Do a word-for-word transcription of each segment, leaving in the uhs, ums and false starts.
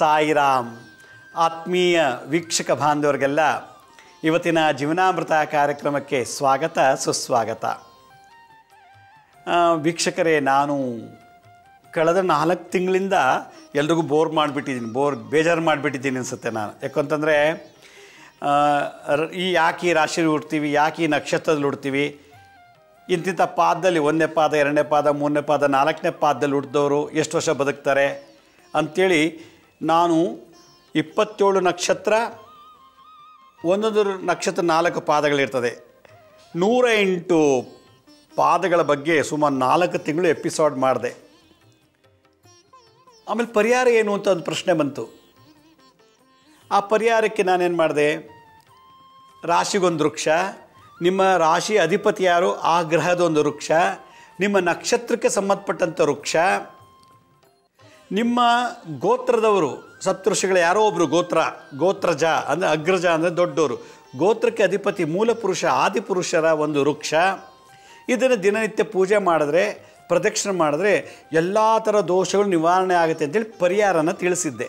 ಸಾಯಿರಾಮ್. ಆತ್ಮೀಯ ವೀಕ್ಷಕ ಬಾಂಧವರಿಗೆಲ್ಲ ಇವತ್ತಿನ ಜೀವನಾಮೃತ ಕಾರ್ಯಕ್ರಮಕ್ಕೆ ಸ್ವಾಗತ ಸುಸ್ವಾಗತ. ವೀಕ್ಷಕರೇ, ನಾನು ಕಳೆದ ನಾಲ್ಕು ತಿಂಗಳಿಂದ ಎಲ್ರಿಗೂ ಬೋರ್ ಮಾಡಿಬಿಟ್ಟಿದ್ದೀನಿ, ಬೋರ್ ಬೇಜಾರು ಮಾಡಿಬಿಟ್ಟಿದ್ದೀನಿ ಅನಿಸುತ್ತೆ ನಾನು. ಯಾಕಂತಂದರೆ ಈ ಯಾಕೆ ಈ ರಾಶಿಯಲ್ಲಿ ಹುಡ್ತೀವಿ, ಯಾಕೆ ಈ ನಕ್ಷತ್ರದಲ್ಲಿ ಹುಡ್ತೀವಿ, ಇಂತಿಂಥ ಪಾದದಲ್ಲಿ ಒಂದನೇ ಪಾದ, ಎರಡನೇ ಪಾದ, ಮೂರನೇ ಪಾದ, ನಾಲ್ಕನೇ ಪಾದದಲ್ಲಿ ಹುಟ್ಟಿದವರು ಎಷ್ಟು ವರ್ಷ ಬದುಕ್ತಾರೆ ಅಂಥೇಳಿ ನಾನು ಇಪ್ಪತ್ತೇಳು ನಕ್ಷತ್ರ, ಒಂದೊಂದು ನಕ್ಷತ್ರ ನಾಲ್ಕು ಪಾದಗಳಿರ್ತದೆ, ನೂರ ಎಂಟು ಪಾದಗಳ ಬಗ್ಗೆ ಸುಮಾರು ನಾಲ್ಕು ತಿಂಗಳು ಎಪಿಸೋಡ್ ಮಾಡಿದೆ. ಆಮೇಲೆ ಪರಿಹಾರ ಏನು ಅಂತ ಒಂದು ಪ್ರಶ್ನೆ ಬಂತು. ಆ ಪರಿಹಾರಕ್ಕೆ ನಾನೇನು ಮಾಡಿದೆ, ರಾಶಿಗೊಂದು ವೃಕ್ಷ, ನಿಮ್ಮ ರಾಶಿ ಅಧಿಪತಿ ಯಾರು ಆ ಗ್ರಹದೊಂದು ವೃಕ್ಷ, ನಿಮ್ಮ ನಕ್ಷತ್ರಕ್ಕೆ ಸಂಬಂಧಪಟ್ಟಂಥ ವೃಕ್ಷ, ನಿಮ್ಮ ಗೋತ್ರದವರು ಸಪ್ತಋಷಿಗಳು ಯಾರೋ ಒಬ್ಬರು ಗೋತ್ರ ಗೋತ್ರಜ ಅಂದರೆ ಅಗ್ರಜ ಅಂದರೆ ದೊಡ್ಡವರು, ಗೋತ್ರಕ್ಕೆ ಅಧಿಪತಿ ಮೂಲಪುರುಷ ಆದಿಪುರುಷರ ಒಂದು ವೃಕ್ಷ. ಇದನ್ನು ದಿನನಿತ್ಯ ಪೂಜೆ ಮಾಡಿದ್ರೆ, ಪ್ರದಕ್ಷಿಣೆ ಮಾಡಿದ್ರೆ ಎಲ್ಲ ಥರ ದೋಷಗಳು ನಿವಾರಣೆ ಆಗುತ್ತೆ ಅಂತೇಳಿ ಪರಿಹಾರನ ತಿಳಿಸಿದ್ದೆ.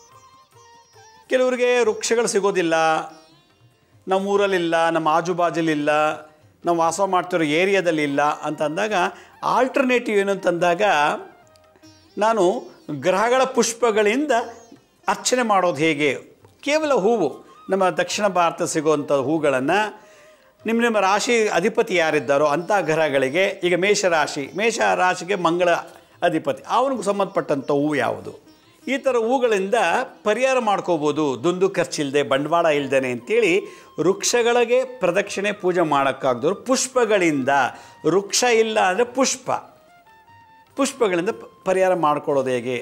ಕೆಲವರಿಗೆ ವೃಕ್ಷಗಳು ಸಿಗೋದಿಲ್ಲ, ನಮ್ಮ ಊರಲ್ಲಿಲ್ಲ, ನಮ್ಮ ಆಜುಬಾಜುಲಿಲ್ಲ, ನಾವು ವಾಸ ಮಾಡ್ತಿರೋ ಏರಿಯಾದಲ್ಲಿಲ್ಲ ಅಂತ ಅಂದಾಗ ಆಲ್ಟರ್ನೇಟಿವ್ ಏನು ಅಂತಂದಾಗ ನಾನು ಗ್ರಹಗಳ ಪುಷ್ಪಗಳಿಂದ ಅರ್ಚನೆ ಮಾಡೋದು ಹೇಗೆ, ಕೇವಲ ಹೂವು, ನಮ್ಮ ದಕ್ಷಿಣ ಭಾರತ ಸಿಗುವಂಥ ಹೂಗಳನ್ನು ನಿಮ್ಮ ನಿಮ್ಮ ರಾಶಿ ಅಧಿಪತಿ ಯಾರಿದ್ದಾರೋ ಅಂಥ ಗ್ರಹಗಳಿಗೆ, ಈಗ ಮೇಷರಾಶಿ, ಮೇಷ ರಾಶಿಗೆ ಮಂಗಳ ಅಧಿಪತಿ, ಅವನಿಗೆ ಸಂಬಂಧಪಟ್ಟಂಥ ಹೂವು ಯಾವುದು, ಈ ಥರ ಹೂಗಳಿಂದ ಪರಿಹಾರ ಮಾಡ್ಕೋಬೋದು ದುಂದು ಖರ್ಚಿಲ್ಲದೆ, ಬಂಡವಾಳ ಇಲ್ಲದೇ ಅಂತೇಳಿ ವೃಕ್ಷಗಳಿಗೆ ಪ್ರದಕ್ಷಿಣೆ ಪೂಜೆ ಮಾಡೋಕ್ಕಾಗ್ದವ್ರು ಪುಷ್ಪಗಳಿಂದ, ವೃಕ್ಷ ಇಲ್ಲ ಅಂದರೆ ಪುಷ್ಪ, ಪುಷ್ಪಗಳಿಂದ ಪರಿಹಾರ ಮಾಡ್ಕೊಳ್ಳೋದು ಹೇಗೆ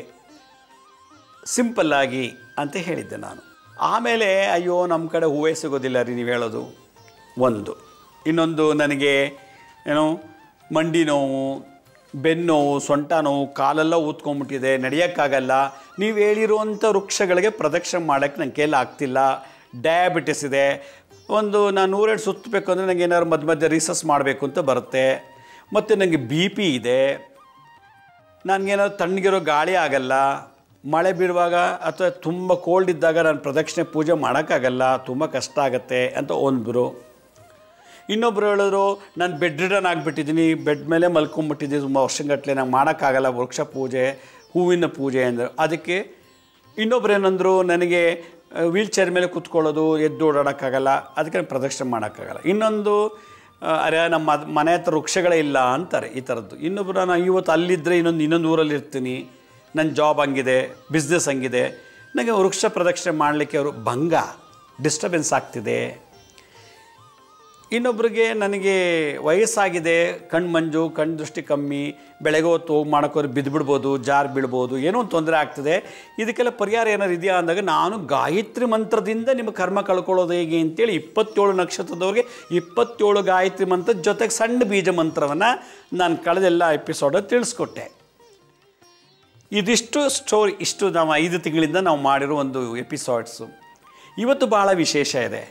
ಸಿಂಪಲ್ಲಾಗಿ ಅಂತ ಹೇಳಿದ್ದೆ ನಾನು. ಆಮೇಲೆ ಅಯ್ಯೋ ನಮ್ಮ ಕಡೆ ಹೂವೇ ಸಿಗೋದಿಲ್ಲ ರೀ ನೀವು ಹೇಳೋದು ಒಂದು. ಇನ್ನೊಂದು, ನನಗೆ ಏನೋ ಮಂಡಿ ನೋವು, ಬೆನ್ನೋವು, ಸೊಂಟ ನೋವು, ಕಾಲೆಲ್ಲ ಊದ್ಕೊಂಬಿಟ್ಟಿದೆ, ನಡೆಯೋಕ್ಕಾಗಲ್ಲ, ನೀವು ಹೇಳಿರುವಂಥ ವೃಕ್ಷಗಳಿಗೆ ಪ್ರದಕ್ಷಿಣೆ ಮಾಡೋಕ್ಕೆ ನನ್ನ ಕೈಯಲ್ಲಿ ಆಗ್ತಿಲ್ಲ, ಡಯಾಬಿಟಿಸ್ ಇದೆ, ಒಂದು ನಾನು ನೂರೆರಡು ಸುತ್ತಬೇಕು ಅಂದರೆ ನನಗೆ ಏನಾದ್ರು ಮಧ್ಯ ಮಧ್ಯೆ ರಿಸರ್ಚ್ ಮಾಡಬೇಕು ಅಂತ ಬರುತ್ತೆ, ಮತ್ತು ನನಗೆ ಬಿ ಪಿ ಇದೆ, ನನಗೇನಾದ್ರು ತಣ್ಣಗಿರೋ ಗಾಳಿ ಆಗಲ್ಲ, ಮಳೆ ಬೀಳುವಾಗ ಅಥವಾ ತುಂಬ ಕೋಲ್ಡ್ ಇದ್ದಾಗ ನಾನು ಪ್ರದಕ್ಷಿಣೆ ಪೂಜೆ ಮಾಡೋಕ್ಕಾಗಲ್ಲ, ತುಂಬ ಕಷ್ಟ ಆಗುತ್ತೆ ಅಂತ ಒಂದರು. ಇನ್ನೊಬ್ಬರು ಹೇಳಿದ್ರು, ನಾನು ಬೆಡ್ ರಿಡನ್ ಆಗಿಬಿಟ್ಟಿದ್ದೀನಿ, ಬೆಡ್ ಮೇಲೆ ಮಲ್ಕೊಂಬಿಟ್ಟಿದ್ದೀನಿ ತುಂಬ ವರ್ಷಗಟ್ಟಲೆ, ನಂಗೆ ಮಾಡೋಕ್ಕಾಗಲ್ಲ ವೃಕ್ಷ ಪೂಜೆ, ಹೂವಿನ ಪೂಜೆ ಅಂದರು. ಅದಕ್ಕೆ ಇನ್ನೊಬ್ರು ಏನಂದರು, ನನಗೆ ವೀಲ್ ಚೇರ್ ಮೇಲೆ ಕೂತ್ಕೊಳ್ಳೋದು, ಎದ್ದು ಓಡಾಡೋಕ್ಕಾಗಲ್ಲ, ಅದಕ್ಕೆ ನಾನು ಪ್ರದಕ್ಷಿಣೆ ಮಾಡೋಕ್ಕಾಗಲ್ಲ. ಇನ್ನೊಂದು, ಅರೆ ನಮ್ಮ ಮನೆ ಹತ್ರ ವೃಕ್ಷಗಳೇ ಇಲ್ಲ ಅಂತಾರೆ, ಈ ಥರದ್ದು. ಇನ್ನೊಬ್ಬರು, ನಾನು ಇವತ್ತು ಅಲ್ಲಿದ್ದರೆ ಇನ್ನೊಂದು ಇನ್ನೊಂದು ಊರಲ್ಲಿ ಇರ್ತೀನಿ, ನನ್ನ ಜಾಬ್ ಹಂಗಿದೆ, ಬಿಸ್ನೆಸ್ ಹಂಗಿದೆ, ನನಗೆ ವೃಕ್ಷ ಪ್ರದಕ್ಷಿಣೆ ಮಾಡಲಿಕ್ಕೆ ಅವರು ಭಂಗ, ಡಿಸ್ಟರ್ಬೆನ್ಸ್ ಆಗ್ತಿದೆ. ಇನ್ನೊಬ್ಬರಿಗೆ, ನನಗೆ ವಯಸ್ಸಾಗಿದೆ, ಕಣ್ಣು ಮಂಜು, ಕಣ್ಣು ದೃಷ್ಟಿ ಕಮ್ಮಿ, ಬೆಳಗ್ಗೆ ಹೊತ್ತು ಹೋಗಿ ಮಾಡೋಕ್ಕೋದ್ರೆ ಬಿದ್ದುಬಿಡ್ಬೋದು, ಜಾರು ಬೀಳ್ಬೋದು, ಏನೋ ಒಂದು ತೊಂದರೆ ಆಗ್ತದೆ, ಇದಕ್ಕೆಲ್ಲ ಪರಿಹಾರ ಏನಾರು ಇದೆಯಾ ಅಂದಾಗ ನಾನು ಗಾಯತ್ರಿ ಮಂತ್ರದಿಂದ ನಿಮ್ಮ ಕರ್ಮ ಕಳ್ಕೊಳ್ಳೋದು ಹೇಗೆ ಅಂತೇಳಿ ಇಪ್ಪತ್ತೇಳು ನಕ್ಷತ್ರದವ್ರಿಗೆ ಇಪ್ಪತ್ತೇಳು ಗಾಯತ್ರಿ ಮಂತ್ರ ಜೊತೆಗೆ ಸಣ್ಣ ಬೀಜ ಮಂತ್ರವನ್ನು ನಾನು ಕಳೆದೆಲ್ಲ ಎಪಿಸೋಡಲ್ಲಿ ತಿಳಿಸ್ಕೊಟ್ಟೆ. ಇದಿಷ್ಟು ಸ್ಟೋರಿ, ಇಷ್ಟು ನಾವು ಐದು ತಿಂಗಳಿಂದ ನಾವು ಮಾಡಿರೋ ಒಂದು ಎಪಿಸೋಡ್ಸು. ಇವತ್ತು ಭಾಳ ವಿಶೇಷ ಇದೆ.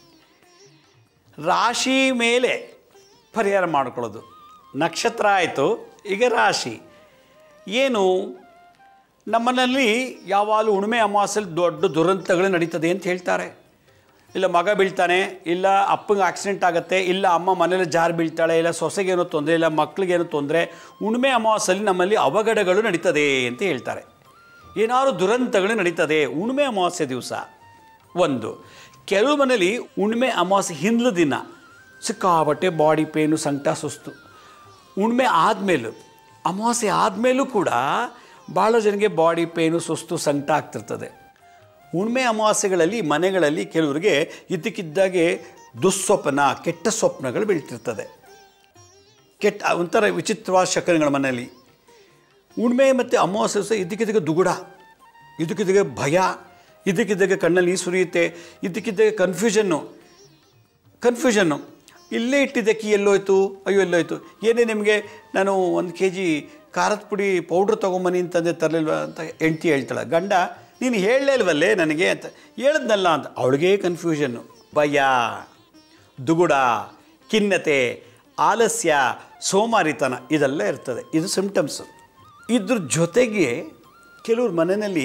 ರಾಶಿ ಮೇಲೆ ಪರಿಹಾರ ಮಾಡ್ಕೊಳ್ಳೋದು. ನಕ್ಷತ್ರ ಆಯಿತು, ಈಗ ರಾಶಿ ಏನು. ನಮ್ಮನಲ್ಲಿ ಯಾವಾಗಲೂ ಹುಣ್ಣಿಮೆ ಅಮಾವಾಸ್ಯೆಯಲ್ಲಿ ದೊಡ್ಡ ದುರಂತಗಳು ನಡೀತದೆ ಅಂತ ಹೇಳ್ತಾರೆ. ಇಲ್ಲ ಮಗ ಬೀಳ್ತಾನೆ, ಇಲ್ಲ ಅಪ್ಪಂಗೆ ಆಕ್ಸಿಡೆಂಟ್ ಆಗುತ್ತೆ, ಇಲ್ಲ ಅಮ್ಮ ಮನೇಲಿ ಜಾರು ಬೀಳ್ತಾಳೆ, ಇಲ್ಲ ಸೊಸೆಗೇನೋ ತೊಂದರೆ, ಇಲ್ಲ ಮಕ್ಕಳಿಗೇನೋ ತೊಂದರೆ, ಹುಣ್ಣಿಮೆ ಅಮಾವಾಸ್ಯೆಯಲ್ಲಿ ನಮ್ಮಲ್ಲಿ ಅವಘಡಗಳು ನಡೀತದೆ ಅಂತ ಹೇಳ್ತಾರೆ. ಏನಾದ್ರು ದುರಂತಗಳು ನಡೀತದೆ ಹುಣ್ಣಿಮೆ ಅಮಾವಾಸ್ಯೆ ದಿವಸ. ಒಂದು, ಕೆಲವು ಮನೇಲಿ ಹುಣ್ಣಿಮೆ ಅಮಾವಾಸ್ಯೆ ಹಿಂದ್ಲ ದಿನ ಸಿಕ್ಕಾಬಟ್ಟೆ ಬಾಡಿ ಪೇನು, ಸಂಕಟ, ಸುಸ್ತು. ಹುಣ್ಣಿಮೆ ಆದಮೇಲೂ, ಅಮಾವಾಸ್ಯೆ ಆದಮೇಲೂ ಕೂಡ ಭಾಳ ಜನಕ್ಕೆ ಬಾಡಿ ಪೇನು, ಸುಸ್ತು, ಸಂಕಟ ಆಗ್ತಿರ್ತದೆ. ಹುಣ್ಣಿಮೆ ಅಮಾವಾಸ್ಯೆಗಳಲ್ಲಿ ಮನೆಗಳಲ್ಲಿ ಕೆಲವರಿಗೆ ಇದ್ದಕ್ಕಿದ್ದಾಗೆ ದುಸ್ವಪ್ನ, ಕೆಟ್ಟ ಸ್ವಪ್ನಗಳು ಬೀಳ್ತಿರ್ತದೆ, ಕೆಟ್ಟ ಒಂಥರ ವಿಚಿತ್ರವಾದ ಶಕನಗಳ ಮನೆಯಲ್ಲಿ. ಹುಣ್ಣಿಮೆ ಮತ್ತು ಅಮಾವಾಸ್ಯೆ ಸಹ ಇದ್ದಕ್ಕಿದ್ದಾಗ ದುಗುಡ, ಇದಕ್ಕಿದ್ದಾಗ ಭಯ, ಇದಕ್ಕಿದ್ದಾಗ ಕಣ್ಣಲ್ಲಿ ನೀರು ಸುರಿಯುತ್ತೆ, ಇದಕ್ಕಿದ್ದಾಗ ಕನ್ಫ್ಯೂಷನ್ನು ಕನ್ಫ್ಯೂಷನ್ನು ಇಲ್ಲೇ ಇಟ್ಟಿದ್ದೆ ಕೀ ಎಲ್ಲೋಯ್ತು, ಅಯ್ಯೋ ಎಲ್ಲೋಯ್ತು, ಏನೇ ನಿಮಗೆ ನಾನು ಒಂದು ಕೆ ಜಿ ಖಾರದ ಪುಡಿ ಪೌಡ್ರ್ ತೊಗೊಂಬನ್ನಿ ಅಂತಂದೆ ತರಲಿಲ್ವ ಅಂತ ಹೆಂಡ್ತಿ ಹೇಳ್ತಾಳೆ. ಗಂಡ, ನೀನು ಹೇಳಲೇ ಇಲ್ವಲ್ಲೇ ನನಗೆ ಅಂತ, ಹೇಳಿದ್ನಲ್ಲ ಅಂತ. ಅವಳಿಗೆ ಕನ್ಫ್ಯೂಷನ್ನು, ಭಯ, ದುಗುಡ, ಖಿನ್ನತೆ, ಆಲಸ್ಯ, ಸೋಮಾರಿತನ ಇದೆಲ್ಲ ಇರ್ತದೆ. ಇದು ಸಿಂಪ್ಟಮ್ಸು. ಇದ್ರ ಜೊತೆಗೆ ಕೆಲವ್ರ ಮನೆಯಲ್ಲಿ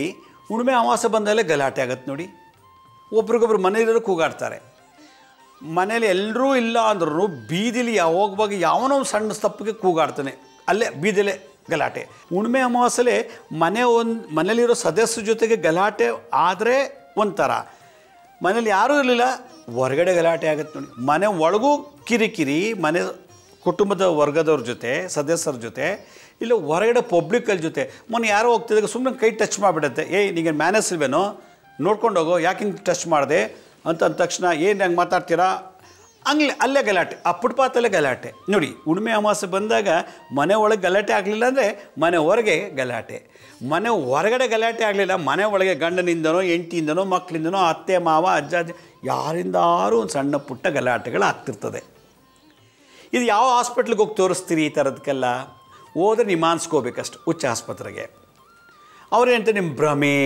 ಹುಣ್ಣಿಮೆ ಅಮಾವಾಸ್ಯೆ ಬಂದಲ್ಲೇ ಗಲಾಟೆ ಆಗತ್ತೆ ನೋಡಿ. ಒಬ್ರಿಗೊಬ್ರು ಮನೇಲಿರೋ ಕೂಗಾಡ್ತಾರೆ. ಮನೇಲಿ ಎಲ್ಲರೂ ಇಲ್ಲ ಅಂದ್ರೂ ಬೀದಿಲಿ ಹೋಗುವಾಗ ಯಾವನೋ ಸಣ್ಣ ತಪ್ಪಿಗೆ ಕೂಗಾಡ್ತಾನೆ, ಅಲ್ಲೇ ಬೀದಿಲೇ ಗಲಾಟೆ. ಹುಣ್ಣಿಮೆ ಅಮಾವಾಸ್ಯೆಲೆ ಮನೆ ಒಂದು ಮನೇಲಿರೋ ಸದಸ್ಯರ ಜೊತೆಗೆ ಗಲಾಟೆ ಆದರೆ ಒಂಥರ, ಮನೇಲಿ ಯಾರೂ ಇರಲಿಲ್ಲ ಹೊರಗಡೆ ಗಲಾಟೆ ಆಗುತ್ತೆ ನೋಡಿ. ಮನೆ ಒಳಗೂ ಕಿರಿಕಿರಿ, ಮನೆ ಕುಟುಂಬದ ವರ್ಗದವ್ರ ಜೊತೆ ಸದಸ್ಯರ ಜೊತೆ, ಇಲ್ಲ ಹೊರಗಡೆ ಪಬ್ಲಿಕ್ಕಲ್ಲಿ ಜೊತೆ. ಮೊನ್ನೆ ಯಾರೋ ಹೋಗ್ತಿದ್ದಾಗ ಸುಮ್ಮನೆ ಕೈ ಟಚ್ ಮಾಡಿಬಿಡುತ್ತೆ, ಏಯ್ ನಿಮಗೆ ಮ್ಯಾನಸ್ ಇಲ್ವೇನೋ ನೋಡ್ಕೊಂಡು ಹೋಗೋ, ಯಾಕೆ ಹಿಂಗೆ ಟಚ್ ಮಾಡಿದೆ ಅಂತ ಅಂದ ತಕ್ಷಣ ಏನು ಹಂಗೆ ಮಾತಾಡ್ತೀರಾ, ಹಂಗೆ ಅಲ್ಲೇ ಗಲಾಟೆ, ಆ ಫುಟ್ಪಾತಲ್ಲೇ ಗಲಾಟೆ ನೋಡಿ. ಹುಣ್ಣಿಮೆ ಅಮಾವಾಸ್ಯೆ ಬಂದಾಗ ಮನೆ ಒಳಗೆ ಗಲಾಟೆ ಆಗಲಿಲ್ಲ ಅಂದರೆ ಮನೆ ಹೊರಗೆ ಗಲಾಟೆ, ಮನೆ ಹೊರಗಡೆ ಗಲಾಟೆ ಆಗಲಿಲ್ಲ ಮನೆ ಒಳಗೆ ಗಂಡನಿಂದನೋ ಹೆಂಡತಿಯಿಂದನೋ ಮಕ್ಕಳಿಂದನೋ ಅತ್ತೆ ಮಾವ ಅಜ್ಜ ಅಜ್ಜಿ ಯಾರಿಂದಾರು ಒಂದು ಸಣ್ಣ ಪುಟ್ಟ ಗಲಾಟೆಗಳು ಆಗ್ತಿರ್ತದೆ. ಇದು ಯಾವ ಹಾಸ್ಪಿಟ್ಲಿಗೆ ಹೋಗಿ ತೋರಿಸ್ತೀರಿ ಈ ಥರದಕ್ಕೆಲ್ಲ? ಹೋದರೆ ನಿಮಾನ್ಸ್ಕೋಬೇಕಷ್ಟು ಹುಚ್ಚ ಆಸ್ಪತ್ರೆಗೆ. ಅವ್ರು ಹೇಳ್ತಾರೆ ನಿಮ್ಮ ಭ್ರಮೆ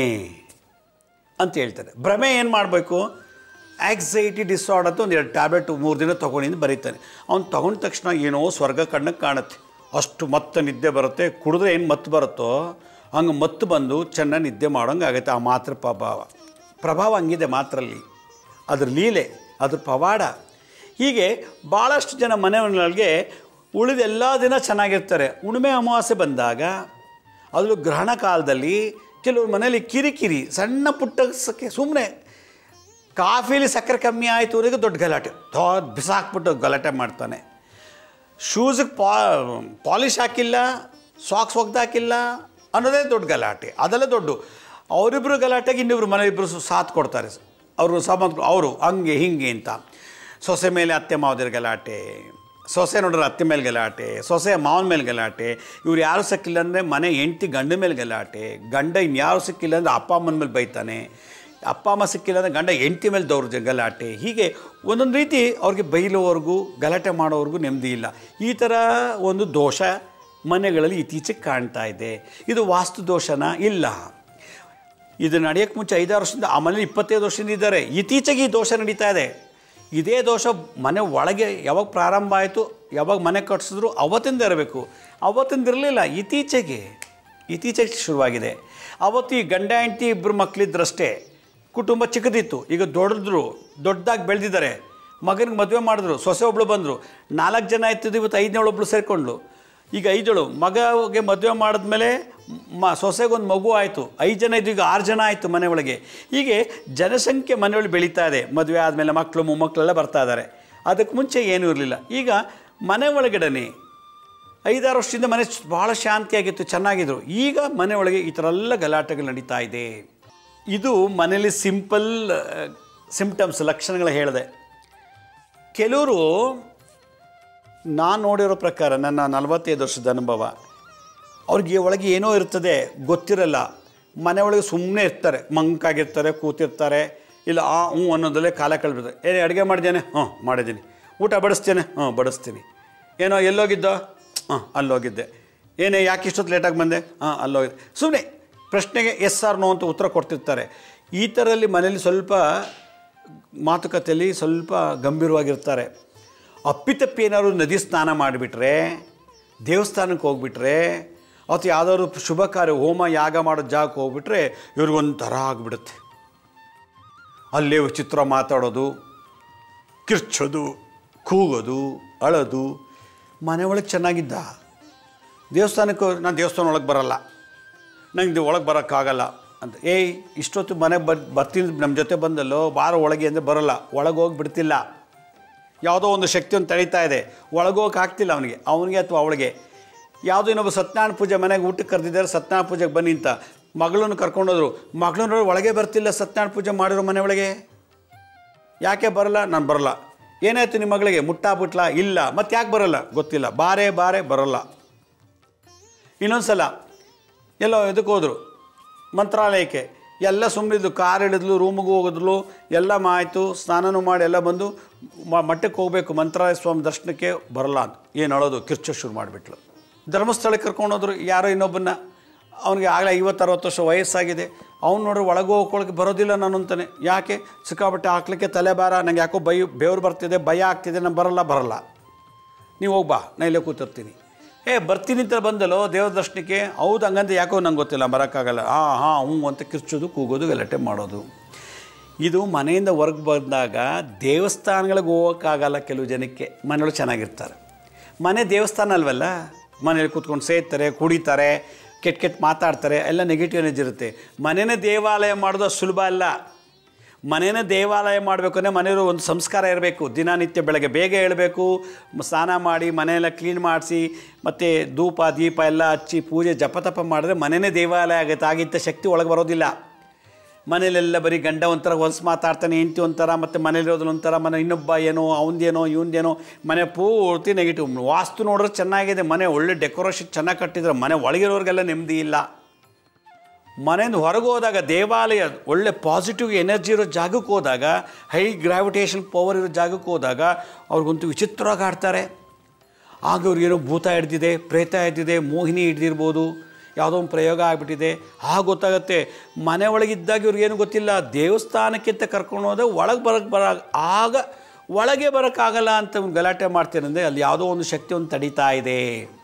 ಅಂತ ಹೇಳ್ತಾರೆ. ಭ್ರಮೆ ಏನು ಮಾಡಬೇಕು? ಆ್ಯಕ್ಸೈಟಿ ಡಿಸಾರ್ಡರ್ ಅಂತ ಒಂದು ಎರಡು ಟ್ಯಾಬ್ಲೆಟ್ ಮೂರು ದಿನ ತೊಗೊಂಡಿದ್ದು ಬರೀತಾನೆ. ಅವ್ನು ತೊಗೊಂಡ ತಕ್ಷಣ ಏನೋ ಸ್ವರ್ಗ ಕಣ್ಣಕ್ಕೆ ಕಾಣುತ್ತೆ, ಅಷ್ಟು ಮತ್ತೆ ನಿದ್ದೆ ಬರುತ್ತೆ. ಕುಡಿದ್ರೆ ಏನು ಮತ್ತು ಬರುತ್ತೋ ಹಂಗೆ ಮತ್ತು ಬಂದು ಚೆನ್ನಾಗಿ ನಿದ್ದೆ ಮಾಡೋಂಗೆ ಆಗುತ್ತೆ. ಆ ಮಾತ್ರೆ ಪ್ರಭಾವ ಪ್ರಭಾವ ಹಂಗಿದೆ ಮಾತ್ರಲ್ಲಿ, ಅದ್ರ ಲೀಲೆ, ಅದ್ರ ಪವಾಡ. ಹೀಗೆ ಭಾಳಷ್ಟು ಜನ ಮನೆಗಳಿಗೆ ಉಳಿದ ಎಲ್ಲ ದಿನ ಚೆನ್ನಾಗಿರ್ತಾರೆ. ಹುಣ್ಣಿಮೆ ಅಮಾವಾಸ್ಯೆ ಬಂದಾಗ ಅದು ಗ್ರಹಣ ಕಾಲದಲ್ಲಿ ಕೆಲವ್ರ ಮನೇಲಿ ಕಿರಿಕಿರಿ, ಸಣ್ಣ ಪುಟ್ಟಕ್ಕೆ ಸುಮ್ಮನೆ ಕಾಫಿಲಿ ಸಕ್ಕರೆ ಕಮ್ಮಿ ಆಯಿತು ಅವರಿಗೆ ದೊಡ್ಡ ಗಲಾಟೆ, ದೊಡ್ಡ ಬಿಸಾಕ್ಬಿಟ್ಟು ಗಲಾಟೆ ಮಾಡ್ತಾನೆ. ಶೂಸಿಗೆ ಪಾ ಪಾಲಿಷ್ ಹಾಕಿಲ್ಲ, ಸಾಕ್ಸ್ ಒಗ್ದಾಕಿಲ್ಲ ಅನ್ನೋದೇ ದೊಡ್ಡ ಗಲಾಟೆ, ಅದೆಲ್ಲ ದೊಡ್ಡ. ಅವರಿಬ್ಬರು ಗಲಾಟೆಗೆ ಇನ್ನಿಬ್ರು ಮನೆಯಿಬ್ಬರು ಸಾಥ್ ಕೊಡ್ತಾರೆ, ಅವರು ಸಾಮಾನು ಅವರು ಹಂಗೆ ಹಿಂಗೆ ಅಂತ. ಸೊಸೆ ಮೇಲೆ ಅತ್ತೆ ಮಾವದಿರ ಗಲಾಟೆ, ಸೊಸೆ ನೋಡಿದ್ರೆ ಅತ್ತೆ ಮೇಲೆ ಗಲಾಟೆ, ಸೊಸೆ ಮಾವನ ಮೇಲೆ ಗಲಾಟೆ, ಇವ್ರು ಯಾರು ಸಿಕ್ಕಿಲ್ಲ ಅಂದರೆ ಮನೆ ಹೆಂಡತಿ ಗಂಡ ಮೇಲೆ ಗಲಾಟೆ, ಗಂಡ ಇನ್ಯಾರು ಸಿಕ್ಕಿಲ್ಲ ಅಂದರೆ ಅಪ್ಪ ಅಮ್ಮನ ಮೇಲೆ ಬೈತಾನೆ, ಅಪ್ಪ ಅಮ್ಮ ಸಿಕ್ಕಿಲ್ಲ ಅಂದರೆ ಗಂಡ ಹೆಂಡತಿ ಮೇಲೆ ದೌರ್ಜ ಗಲಾಟೆ. ಹೀಗೆ ಒಂದೊಂದು ರೀತಿ ಅವ್ರಿಗೆ ಬೈಲೋವರೆಗೂ ಗಲಾಟೆ ಮಾಡೋವರೆಗೂ ನೆಮ್ಮದಿ ಇಲ್ಲ. ಈ ಥರ ಒಂದು ದೋಷ ಮನೆಗಳಲ್ಲಿ ಇತ್ತೀಚೆಗೆ ಕಾಣ್ತಾ ಇದೆ. ಇದು ವಾಸ್ತು ದೋಷನ? ಇಲ್ಲ. ಇದು ನಡೆಯೋಕ್ಕೆ ಮುಂಚೆ ಐದಾರು ವರ್ಷದಿಂದ, ಆ ಮನೇಲಿ ಇಪ್ಪತ್ತೈದು ವರ್ಷದಿಂದ ಇದ್ದಾರೆ. ಇತ್ತೀಚೆಗೆ ಈ ದೋಷ ನಡೀತಾ ಇದೆ. ಇದೇ ದೋಷ ಮನೆ ಒಳಗೆ ಯಾವಾಗ ಪ್ರಾರಂಭ ಆಯಿತು, ಯಾವಾಗ ಮನೆ ಕಟ್ಸಿದ್ರು ಅವತ್ತಿಂದ ಇರಬೇಕು. ಅವತ್ತಿಂದ ಇರಲಿಲ್ಲ, ಇತ್ತೀಚೆಗೆ ಇತ್ತೀಚೆಗೆ ಶುರುವಾಗಿದೆ. ಅವತ್ತು ಈ ಗಂಡ ಹೆಂಡತಿ ಇಬ್ಬರು ಮಕ್ಕಳಿದ್ರಷ್ಟೇ, ಕುಟುಂಬ ಚಿಕ್ಕದಿತ್ತು. ಈಗ ದೊಡ್ಡದ್ರು, ದೊಡ್ಡದಾಗಿ ಬೆಳೆದಿದ್ದಾರೆ. ಮಗನಿಗೆ ಮದುವೆ ಮಾಡಿದ್ರು, ಸೊಸೆ ಒಬ್ಬಳು ಬಂದರು, ನಾಲ್ಕು ಜನ ಆಯ್ತಿದ್ದು, ಇವತ್ತು ಐದನೇಳೊಬ್ಳು ಸೇರಿಕೊಂಡ್ಳು, ಈಗ ಐದಳು. ಮಗಗೆ ಮದುವೆ ಮಾಡಿದ್ಮೇಲೆ ಮ ಸೊಸೆಗೊಂದು ಮಗು ಆಯಿತು, ಐದು ಜನ ಇದ್ದು ಈಗ ಆರು ಜನ ಆಯಿತು ಮನೆ ಒಳಗೆ. ಹೀಗೆ ಜನಸಂಖ್ಯೆ ಮನೆಯೊಳಗೆ ಬೆಳೀತಾ ಇದೆ. ಮದುವೆ ಆದಮೇಲೆ ಮಕ್ಕಳು ಮೊಮ್ಮಕ್ಕಳೆಲ್ಲ ಬರ್ತಾ ಇದ್ದಾರೆ. ಅದಕ್ಕೆ ಮುಂಚೆ ಏನೂ ಇರಲಿಲ್ಲ. ಈಗ ಮನೆ ಒಳಗಡೆ ಐದಾರು ವರ್ಷದಿಂದ ಮನೆ ಭಾಳ ಶಾಂತಿಯಾಗಿತ್ತು, ಚೆನ್ನಾಗಿದ್ರು. ಈಗ ಮನೆ ಒಳಗೆ ಈ ಥರ ಎಲ್ಲ ಗಲಾಟೆಗಳು ನಡೀತಾ ಇದೆ. ಇದು ಮನೇಲಿ ಸಿಂಪಲ್ ಸಿಂಪ್ಟಮ್ಸ್, ಲಕ್ಷಣಗಳು ಹೇಳಿದೆ. ಕೆಲವರು ನಾನು ನೋಡಿರೋ ಪ್ರಕಾರ, ನನ್ನ ನಲವತ್ತೈದು ವರ್ಷದ ಅನುಭವ, ಅವ್ರಿಗೆ ಒಳಗೆ ಏನೋ ಇರ್ತದೆ ಗೊತ್ತಿರಲ್ಲ. ಮನೆ ಒಳಗೆ ಸುಮ್ಮನೆ ಇರ್ತಾರೆ, ಮಂಕಾಗಿರ್ತಾರೆ, ಕೂತಿರ್ತಾರೆ, ಇಲ್ಲ ಆ ಹ್ಞೂ ಅನ್ನೋದಲ್ಲೇ ಕಾಲ ಕಳೆಬಿಡ್ತಾರೆ. ಏನೇ ಅಡುಗೆ ಮಾಡಿದ್ದೇನೆ? ಹಾಂ ಮಾಡಿದ್ದೀನಿ. ಊಟ ಬಡಿಸ್ತೇನೆ? ಹಾಂ ಬಡಿಸ್ತೀನಿ. ಏನೋ ಎಲ್ಲೋಗಿದ್ದೋ? ಹಾಂ ಅಲ್ಲೋಗಿದ್ದೆ. ಏನೇ ಯಾಕೆ ಇಷ್ಟೊತ್ತು ಲೇಟಾಗಿ ಬಂದೆ? ಹಾಂ ಅಲ್ಲೋಗಿದ್ದೆ. ಸುಮ್ಮನೆ ಪ್ರಶ್ನೆಗೆ ಎಸ್ ಆರ್ ನೋ ಅಂತ ಉತ್ತರ ಕೊಡ್ತಿರ್ತಾರೆ. ಈ ಥರಲ್ಲಿ ಮನೇಲಿ ಸ್ವಲ್ಪ ಮಾತುಕತೆಯಲ್ಲಿ ಸ್ವಲ್ಪ ಗಂಭೀರವಾಗಿರ್ತಾರೆ. ಅಪ್ಪಿತಪ್ಪಿ ಏನಾದ್ರು ನದಿ ಸ್ನಾನ ಮಾಡಿಬಿಟ್ರೆ, ದೇವಸ್ಥಾನಕ್ಕೆ ಹೋಗ್ಬಿಟ್ರೆ, ಅಥವಾ ಯಾವುದಾದ್ರು ಶುಭ ಕಾರ್ಯ ಹೋಮ ಯಾಗ ಮಾಡೋ ಜಾಗಕ್ಕೆ ಹೋಗ್ಬಿಟ್ರೆ ಇವ್ರಿಗೊಂಥರ ಆಗಿಬಿಡುತ್ತೆ. ಅಲ್ಲೇ ವಿಚಿತ್ರ ಮಾತಾಡೋದು, ಕಿರ್ಚೋದು, ಕೂಗೋದು, ಅಳೋದು. ಮನೆ ಒಳಗೆ ಚೆನ್ನಾಗಿದ್ದ, ದೇವಸ್ಥಾನಕ್ಕೆ ನಾನು ದೇವಸ್ಥಾನ ಒಳಗೆ ಬರಲ್ಲ, ನಂಗೆ ಒಳಗೆ ಬರೋಕ್ಕಾಗಲ್ಲ ಅಂತ. ಏಯ್ ಇಷ್ಟೊತ್ತು ಮನೆ ಬರ್ ಬರ್ತೀನಿ ನಮ್ಮ ಜೊತೆ ಬಂದಲ್ಲೋ, ಬಾರ ಒಳಗೆ ಅಂದರೆ ಬರೋಲ್ಲ, ಒಳಗೆ ಹೋಗಿ ಬಿಡ್ತಿಲ್ಲ. ಯಾವುದೋ ಒಂದು ಶಕ್ತಿಯನ್ನು ತಡೀತಾ ಇದೆ, ಒಳಗೋಗಕ್ಕೆ ಆಗ್ತಿಲ್ಲ ಅವನಿಗೆ ಅವನಿಗೆ ಅಥವಾ ಅವಳಿಗೆ. ಯಾವುದೋ ಇನ್ನೊಬ್ಬ ಸತ್ಯನಾರಾಯಣ ಪೂಜೆ ಮನೆಗೆ ಊಟಕ್ಕೆ ಕರೆದಿದ್ದಾರೆ, ಸತ್ಯನಾರಾಯಣ ಪೂಜೆಗೆ ಬನ್ನಿ ಅಂತ ಮಗಳನ್ನು ಕರ್ಕೊಂಡೋದ್ರು. ಮಗಳನ್ನ ಒಳಗೆ ಬರ್ತಿಲ್ಲ, ಸತ್ಯನಾರಾಯಣ ಪೂಜೆ ಮಾಡಿರೋ ಮನೆ ಒಳಗೆ. ಯಾಕೆ ಬರಲ್ಲ? ನಾನು ಬರಲ್ಲ. ಏನಾಯ್ತು ನಿಮ್ಮ ಮಗಳಿಗೆ? ಮುಟ್ಟಾಬಿಟ್ಲಾ? ಇಲ್ಲ. ಮತ್ತೆ ಯಾಕೆ ಬರೋಲ್ಲ? ಗೊತ್ತಿಲ್ಲ. ಬಾರೆ ಬಾರೆ ಬರೋಲ್ಲ. ಇನ್ನೊಂದು ಸಲ ಎಲ್ಲೋ ಇದಕ್ಕೆ ಹೋದರು, ಮಂತ್ರಾಲಯಕ್ಕೆ. ಎಲ್ಲ ಸುಮ್ಮನಿದ್ದು, ಕಾರ್ ಹಿಡಿದ್ಲು, ರೂಮಿಗೆ ಹೋಗಿದ್ಲು, ಎಲ್ಲ ಆಯಿತು, ಸ್ನಾನನೂ ಮಾಡಿ ಎಲ್ಲ ಬಂದು ಮಠಕ್ಕೆ ಹೋಗಬೇಕು ಮಂತ್ರಾಲಯ ಸ್ವಾಮಿ ದರ್ಶನಕ್ಕೆ, ಬರಲ್ಲ ಅಂತ. ಏನು ಅಳೋದು, ಕಿರ್ಚೋ ಶುರು ಮಾಡಿಬಿಟ್ಲು. ಧರ್ಮಸ್ಥಳಕ್ಕೆ ಕರ್ಕೊಂಡೋದ್ರು ಯಾರೋ ಇನ್ನೊಬ್ಬನ್ನ, ಅವನಿಗೆ ಆಗಲೇ ಐವತ್ತು ಅರವತ್ತು ವರ್ಷ ವಯಸ್ಸಾಗಿದೆ. ಅವ್ನು ನೋಡ್ರಿ ಒಳಗೆ ಹೋಗ್ಕೊಳಕ್ಕೆ ಬರೋದಿಲ್ಲ ನಾನು ಅಂತಾನೆ. ಯಾಕೆ? ಸಿಕ್ಕಾಬಟ್ಟೆ ಹಾಕ್ಲಿಕ್ಕೆ ತಲೆ ಭಾರ, ನಂಗೆ ಯಾಕೋ ಬೈ ಬೆವರು ಬರ್ತಿದೆ, ಭಯ ಆಗ್ತಿದೆ, ನಾನು ಬರಲ್ಲ ಬರಲ್ಲ ನೀವು ಹೋಗ್ಬಾ, ನಾನು ಇಲ್ಲೇ ಕೂತಿರ್ತೀನಿ. ಏ ಬರ್ತೀನಿ ಅಂತ ಬಂದಲ್ಲೋ ದೇವ್ರ ದರ್ಶನಕ್ಕೆ, ಹೌದು ಹಂಗಂತ ಯಾಕೋ ನಂಗೆ ಗೊತ್ತಿಲ್ಲ ಬರೋಕ್ಕಾಗಲ್ಲ, ಹಾಂ ಹಾಂ ಹ್ಞೂ ಅಂತ ಕಿರ್ಚೋದು ಕೂಗೋದು ಗಲಾಟೆ ಮಾಡೋದು. ಇದು ಮನೆಯಿಂದ ಹೊರಗೆ ಬಂದಾಗ ದೇವಸ್ಥಾನಗಳಿಗೆ ಹೋಗೋಕ್ಕಾಗಲ್ಲ ಕೆಲವು ಜನಕ್ಕೆ. ಮನೆಯೊಳಗೆ ಚೆನ್ನಾಗಿರ್ತಾರೆ, ಮನೆ ದೇವಸ್ಥಾನ ಅಲ್ವಲ್ಲ, ಮನೇಲಿ ಕೂತ್ಕೊಂಡು ಸೇರ್ತಾರೆ, ಕುಡಿತಾರೆ, ಕೆಟ್ಟ ಕೆಟ್ಟ ಮಾತಾಡ್ತಾರೆ, ಎಲ್ಲ ನೆಗೆಟಿವ್ ಎನರ್ಜಿ ಇರುತ್ತೆ. ಮನೆಯೇ ದೇವಾಲಯ ಮಾಡೋದು ಅಷ್ಟು ಸುಲಭ ಅಲ್ಲ. ಮನೇನೇ ದೇವಾಲಯ ಮಾಡಬೇಕು ಅಂದರೆ ಮನೆಯವರು ಒಂದು ಸಂಸ್ಕಾರ ಇರಬೇಕು. ದಿನನಿತ್ಯ ಬೆಳಗ್ಗೆ ಬೇಗ ಹೇಳಬೇಕು, ಸ್ನಾನ ಮಾಡಿ ಮನೆಯೆಲ್ಲ ಕ್ಲೀನ್ ಮಾಡಿಸಿ ಮತ್ತು ಧೂಪ ದೀಪ ಎಲ್ಲ ಹಚ್ಚಿ ಪೂಜೆ ಜಪ ತಪ ಮಾಡಿದ್ರೆ ಮನೆಯೇ ದೇವಾಲಯ ಆಗುತ್ತೆ. ಆಗಿದ್ದ ಶಕ್ತಿ ಒಳಗೆ ಬರೋದಿಲ್ಲ. ಮನೇಲೆಲ್ಲ ಬರೀ ಗಂಡ ಒಂಥರ ಹೊಲ್ಸು ಮಾತಾಡ್ತಾನೆ, ಹೆಂಡತಿ ಒಂಥರ, ಮತ್ತು ಮನೇಲಿರೋದ್ರಲ್ಲಿ ಒಂಥರ, ಮನೆ ಇನ್ನೊಬ್ಬ ಏನೋ ಅವನದೇನೋ ಇವಂದೇನೋ, ಮನೆ ಪೂರ್ತಿ ನೆಗೆಟಿವ್. ವಾಸ್ತು ನೋಡಿದ್ರೆ ಚೆನ್ನಾಗಿದೆ, ಮನೆ ಒಳ್ಳೆ ಡೆಕೋರೇಷನ್ ಚೆನ್ನಾಗಿ ಕಟ್ಟಿದ್ರೆ ಮನೆ ಒಳಗಿರೋರಿಗೆಲ್ಲ ನೆಮ್ಮದಿ ಇಲ್ಲ. ಮನೆಯಿಂದ ಹೊರಗೆ ಹೋದಾಗ ದೇವಾಲಯ ಒಳ್ಳೆ ಪಾಸಿಟಿವ್ ಎನರ್ಜಿ ಇರೋ ಜಾಗಕ್ಕೆ ಹೋದಾಗ, ಹೈ ಗ್ರಾವಿಟೇಷನ್ ಪವರ್ ಇರೋ ಜಾಗಕ್ಕೆ ಹೋದಾಗ ಅವ್ರಿಗಂತೂ ವಿಚಿತ್ರವಾಗಿ ಆಡ್ತಾರೆ. ಆಗ ಅವ್ರಿಗೇನೋ ಭೂತ ಹಿಡ್ದಿದೆ, ಪ್ರೇತ ಹಿಡ್ದಿದೆ, ಮೋಹಿನಿ ಹಿಡ್ದಿರ್ಬೋದು, ಯಾವುದೋ ಒಂದು ಪ್ರಯೋಗ ಆಗಿಬಿಟ್ಟಿದೆ ಆಗ ಗೊತ್ತಾಗುತ್ತೆ. ಮನೆ ಒಳಗಿದ್ದಾಗ ಇವ್ರಿಗೇನು ಗೊತ್ತಿಲ್ಲ. ದೇವಸ್ಥಾನಕ್ಕಿಂತ ಕರ್ಕೊಂಡು ಹೋದಾಗ ಒಳಗೆ ಬರೋಕ್ಕೆ ಬರ ಆಗ ಒಳಗೆ ಬರೋಕ್ಕಾಗಲ್ಲ ಅಂತ ಒಂದು ಗಲಾಟೆ ಮಾಡ್ತೇನೆಂದರೆ ಅಲ್ಲಿ ಯಾವುದೋ ಒಂದು ಶಕ್ತಿ ಒಂದು ತಡೀತಾ ಇದೆ.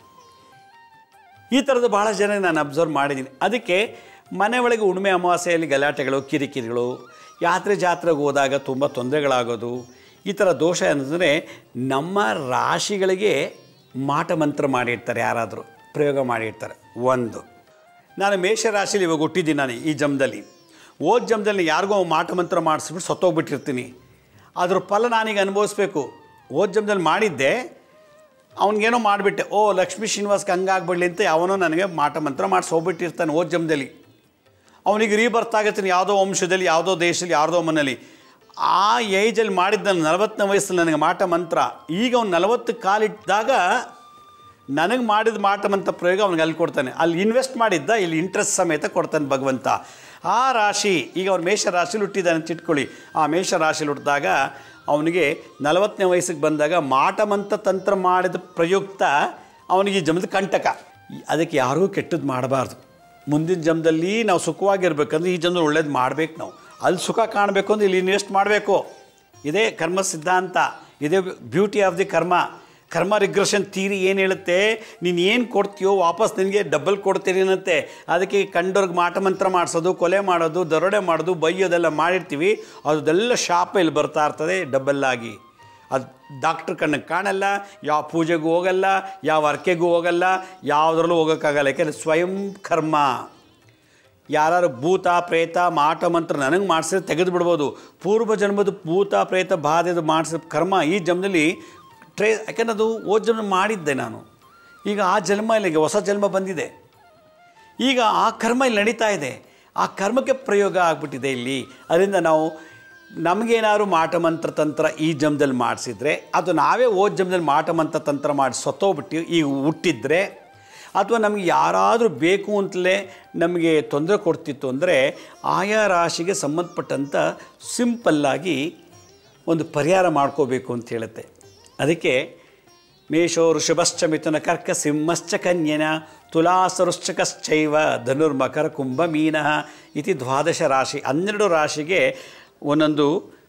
ಈ ಥರದ್ದು ಭಾಳ ಜನ ನಾನು ಅಬ್ಸರ್ವ್ ಮಾಡಿದ್ದೀನಿ. ಅದಕ್ಕೆ ಮನೆ ಒಳಗೆ ಹುಣ್ಣಿಮೆ ಅಮಾವಾಸ್ಯೆಯಲ್ಲಿ ಗಲಾಟೆಗಳು, ಕಿರಿಕಿರಿಗಳು, ಯಾತ್ರೆ ಜಾತ್ರೆಗೆ ಹೋದಾಗ ತುಂಬ ತೊಂದರೆಗಳಾಗೋದು, ಈ ಥರ ದೋಷ ಅಂದರೆ ನಮ್ಮ ರಾಶಿಗಳಿಗೆ ಮಾಟ ಮಂತ್ರ ಮಾಡಿರ್ತಾರೆ, ಯಾರಾದರೂ ಪ್ರಯೋಗ ಮಾಡಿರ್ತಾರೆ. ಒಂದು, ನಾನು ಮೇಷರಾಶಿಲಿ ಇವಾಗ ಹುಟ್ಟಿದ್ದೀನಿ, ನಾನು ಈ ಜನ್ಮದಲ್ಲಿ ಓದ್ ಜನ್ಮದಲ್ಲಿ ಯಾರಿಗೋ ಮಾಟ ಮಂತ್ರ ಮಾಡಿಸ್ಬಿಟ್ಟು ಸತ್ತೋಗ್ಬಿಟ್ಟಿರ್ತೀನಿ. ಅದ್ರ ಫಲ ನಾನೀಗ ಅನುಭವಿಸ್ಬೇಕು. ಓದ್ ಜನ್ಮದಲ್ಲಿ ಮಾಡಿದ್ದೆ, ಅವ್ನಿಗೇನೋ ಮಾಡಿಬಿಟ್ಟೆ, ಓ ಲಕ್ಷ್ಮೀ ಶ್ರೀನಿವಾಸ್ಗೆ ಹಂಗಾಗ್ಬಿಡ್ಲಿ ಅಂತ ಯಾವನೋ ನನಗೆ ಮಾಟ ಮಂತ್ರ ಮಾಡಿಸಿ ಹೋಗ್ಬಿಟ್ಟಿರ್ತಾನೆ ಓದ್ ಜನ್ಮದಲ್ಲಿ. ಅವನಿಗೆ ರೀಬರ್ತ್ ಆಗುತ್ತಾನೆ ಯಾವುದೋ ವಂಶದಲ್ಲಿ, ಯಾವುದೋ ದೇಶದಲ್ಲಿ, ಯಾವುದೋ ಮನೇಲಿ. ಆ ಏಜಲ್ಲಿ ಮಾಡಿದ್ದ ನಾನು ನಲವತ್ತನೇ ವಯಸ್ಸಲ್ಲಿ ನನಗೆ ಮಾಟ ಮಂತ್ರ. ಈಗ ಅವ್ನು ನಲವತ್ತು ಕಾಲಿಟ್ಟಾಗ ನನಗೆ ಮಾಡಿದ ಮಾಟ ಮಂತ್ರ ಪ್ರಯೋಗ ಅವ್ನಿಗೆ ಅಲ್ಲಿ ಕೊಡ್ತಾನೆ. ಅಲ್ಲಿ ಇನ್ವೆಸ್ಟ್ ಮಾಡಿದ್ದ ಇಲ್ಲಿ ಇಂಟ್ರೆಸ್ಟ್ ಸಮೇತ ಕೊಡ್ತಾನೆ ಭಗವಂತ. ಆ ರಾಶಿ ಈಗ ಅವ್ನು ಮೇಷ ರಾಶಿಲಿ ಹುಟ್ಟಿದ್ದಾನೆ ಅಂತ ಇಟ್ಕೊಳ್ಳಿ. ಆ ಮೇಷ ರಾಶಿಲಿ ಹುಟ್ಟಿದಾಗ ಅವನಿಗೆ ನಲವತ್ತನೇ ವಯಸ್ಸಿಗೆ ಬಂದಾಗ ಮಾಟ ಮಂತ್ರ ತಂತ್ರ ಮಾಡಿದ ಪ್ರಯುಕ್ತ ಅವನಿಗೆ ಈ ಜನ್ಮದ ಕಂಟಕ. ಅದಕ್ಕೆ ಯಾರೂ ಕೆಟ್ಟದ್ದು ಮಾಡಬಾರ್ದು. ಮುಂದಿನ ಜನ್ಮದಲ್ಲಿ ನಾವು ಸುಖವಾಗಿರ್ಬೇಕಂದ್ರೆ ಈ ಜನ್ಮದಲ್ಲಿ ಒಳ್ಳೇದು ಮಾಡಬೇಕು. ನಾವು ಅಲ್ಲಿ ಸುಖ ಕಾಣಬೇಕು ಅಂದರೆ ಇಲ್ಲಿ ಇನ್ವೆಸ್ಟ್ ಮಾಡಬೇಕು. ಇದೇ ಕರ್ಮ ಸಿದ್ಧಾಂತ, ಇದೇ ಬ್ಯೂಟಿ ಆಫ್ ದಿ ಕರ್ಮ. ಕರ್ಮ ರಿಗ್ರೆಷನ್ ಥಿಯರಿ ಏನು ಹೇಳುತ್ತೆ, ನೀನು ಏನು ಕೊಡ್ತೀಯೋ ವಾಪಸ್ ನಿನಗೆ ಡಬಲ್ ಕೊಡ್ತೀರಿ ಅನ್ನತ್ತೆ. ಅದಕ್ಕೆ ಕಂಡವ್ರಿಗೆ ಮಾಟ ಮಂತ್ರ ಮಾಡಿಸೋದು, ಕೊಲೆ ಮಾಡೋದು, ದರೋಡೆ ಮಾಡೋದು, ಬೈಯೋದೆಲ್ಲ ಮಾಡಿರ್ತೀವಿ. ಅದೆಲ್ಲ ಶಾಪ ಇಲ್ಲಿ ಬರ್ತಾ ಇರ್ತದೆ ಡಬ್ಬಲ್ಲಾಗಿ. ಅದು ಡಾಕ್ಟ್ರ್ ಕಣ್ಣಿಗೆ ಕಾಣಲ್ಲ, ಯಾವ ಪೂಜೆಗೂ ಹೋಗಲ್ಲ, ಯಾವ ಅರ್ಕೆಗೂ ಹೋಗಲ್ಲ, ಯಾವುದ್ರಲ್ಲೂ ಹೋಗೋಕ್ಕಾಗಲ್ಲ. ಯಾಕೆಂದರೆ ಸ್ವಯಂ ಕರ್ಮ. ಯಾರು ಭೂತ ಪ್ರೇತ ಮಾಟ ಮಂತ್ರ ನನಗೆ ಮಾಡಿಸಿದ್ರೆ ತೆಗೆದು ಬಿಡ್ಬೋದು. ಪೂರ್ವ ಜನ್ಮದ ಭೂತ ಪ್ರೇತ ಬಾಧೆದು ಮಾಡಿಸಿದ ಕರ್ಮ ಈ ಜನ್ಮದಲ್ಲಿ ಟ್ರೇ, ಯಾಕೆಂದ್ರೆ ಅದು ಓದ್ ಜನ್ಮ ಮಾಡಿದ್ದೆ ನಾನು. ಈಗ ಆ ಜನ್ಮ ಇಲ್ಲಿಗೆ ಹೊಸ ಜನ್ಮ ಬಂದಿದೆ. ಈಗ ಆ ಕರ್ಮ ಇಲ್ಲಿ ನಡೀತಾ ಇದೆ. ಆ ಕರ್ಮಕ್ಕೆ ಪ್ರಯೋಗ ಆಗಿಬಿಟ್ಟಿದೆ ಇಲ್ಲಿ. ಅದರಿಂದ ನಾವು ನಮಗೇನಾದ್ರು ಮಾಟ ಮಂತ್ರ ತಂತ್ರ ಈ ಜನ್ಮದಲ್ಲಿ ಮಾಡಿಸಿದ್ರೆ, ಅದು ನಾವೇ ಓದ್ ಜನ್ಮದಲ್ಲಿ ಮಾಟ ಮಂತ್ರ ತಂತ್ರ ಮಾಡಿ ಸತ್ತೋಗ್ಬಿಟ್ಟು ಈಗ ಹುಟ್ಟಿದ್ರೆ, ಅಥವಾ ನಮಗೆ ಯಾರಾದರೂ ಬೇಕು ಅಂತಲೇ ನಮಗೆ ತೊಂದರೆ ಕೊಡ್ತಿತ್ತು ಅಂದರೆ ಆಯಾ ರಾಶಿಗೆ ಸಂಬಂಧಪಟ್ಟಂಥ ಸಿಂಪಲ್ಲಾಗಿ ಒಂದು ಪರಿಹಾರ ಮಾಡ್ಕೋಬೇಕು ಅಂತ ಹೇಳುತ್ತೆ. ಅದಕ್ಕೆ ಮೇಷೋ ಋಷಭಶ್ಚ ಮಿಥುನ ಕರ್ಕ ಸಿಂಹಶ್ಚ ಕನ್ಯನ ತುಲಾಸರುಶ್ಚಕಶ್ಚೈವ ಧನುರ್ಮಕರ ಕುಂಭ ಮೀನಃ ಇತಿ ದ್ವಾದಶ ರಾಶಿ. ಹನ್ನೆರಡು ರಾಶಿಗೆ ಒಂದೊಂದು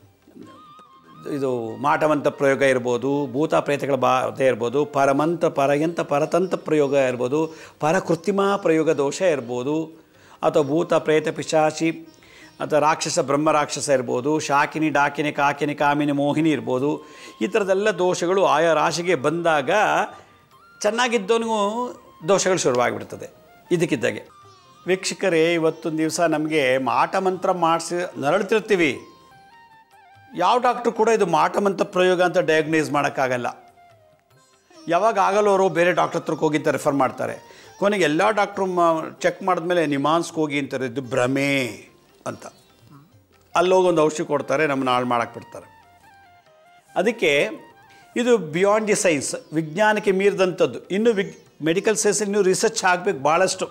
ಇದು ಮಾಟಮಂತ್ರ ಪ್ರಯೋಗ ಇರ್ಬೋದು, ಭೂತ ಪ್ರೇತಗಳ ಬಾಧೆ ಇರ್ಬೋದು, ಪರಮಂತ್ರ ಪರಯಂತ್ರ ಪರತಂತ್ರ ಪ್ರಯೋಗ ಇರ್ಬೋದು, ಪರಕೃತ್ರಿಮ ಪ್ರಯೋಗ ದೋಷ ಇರ್ಬೋದು, ಅಥವಾ ಭೂತ ಪ್ರೇತ ಪಿಶಾಚಿ ಅಥವಾ ರಾಕ್ಷಸ ಬ್ರಹ್ಮ ರಾಕ್ಷಸ ಇರ್ಬೋದು, ಶಾಕಿನಿ ಡಾಕಿನಿ ಕಾಕಿನಿ ಕಾಮಿನಿ ಮೋಹಿನಿ ಇರ್ಬೋದು. ಈ ಥರದ್ದೆಲ್ಲ ದೋಷಗಳು ಆಯಾ ರಾಶಿಗೆ ಬಂದಾಗ ಚೆನ್ನಾಗಿದ್ದವನಿಗೂ ದೋಷಗಳು ಶುರುವಾಗಿಬಿಡ್ತದೆ ಇದಕ್ಕಿದ್ದಾಗೆ. ವೀಕ್ಷಕರೇ, ಇವತ್ತೊಂದು ದಿವಸ ನಮಗೆ ಮಾಟ ಮಂತ್ರ ಮಾಡಿಸಿ ನರಳ್ತಿರ್ತೀವಿ. ಯಾವ ಡಾಕ್ಟ್ರು ಕೂಡ ಇದು ಮಾಟ ಮಂತ್ರ ಪ್ರಯೋಗ ಅಂತ ಡಯಾಗ್ನೈಸ್ ಮಾಡೋಕ್ಕಾಗಲ್ಲ. ಯಾವಾಗ ಆಗಲ್ಲವರು ಬೇರೆ ಡಾಕ್ಟ್ರ್ ಹತ್ರಕ್ಕೆ ಹೋಗಿ ಅಂತ ರೆಫರ್ ಮಾಡ್ತಾರೆ. ಕೊನೆಗೆ ಎಲ್ಲ ಡಾಕ್ಟ್ರು ಚೆಕ್ ಮಾಡಿದ್ಮೇಲೆ ನಿಮಾನ್ಸ್ಗೆ ಹೋಗಿ ಅಂತಾರೆ, ಇದು ಭ್ರಮೆ ಅಂತ. ಅಲ್ಲೋಗಿ ಒಂದು ಔಷಧಿ ಕೊಡ್ತಾರೆ, ನಮ್ಮನ್ನ ಹಾಳು ಮಾಡಕ್ಕೆ ಬಿಡ್ತಾರೆ. ಅದಕ್ಕೆ ಇದು ಬಿಯಾಂಡ್ ದಿ ಸೈನ್ಸ್, ವಿಜ್ಞಾನಕ್ಕೆ ಮೀರಿದಂಥದ್ದು. ಇನ್ನು ವಿಗ್ ಮೆಡಿಕಲ್ ಸೈನ್ಸ್ ಇನ್ನೂ ರಿಸರ್ಚ್ ಆಗಬೇಕು ಭಾಳಷ್ಟು.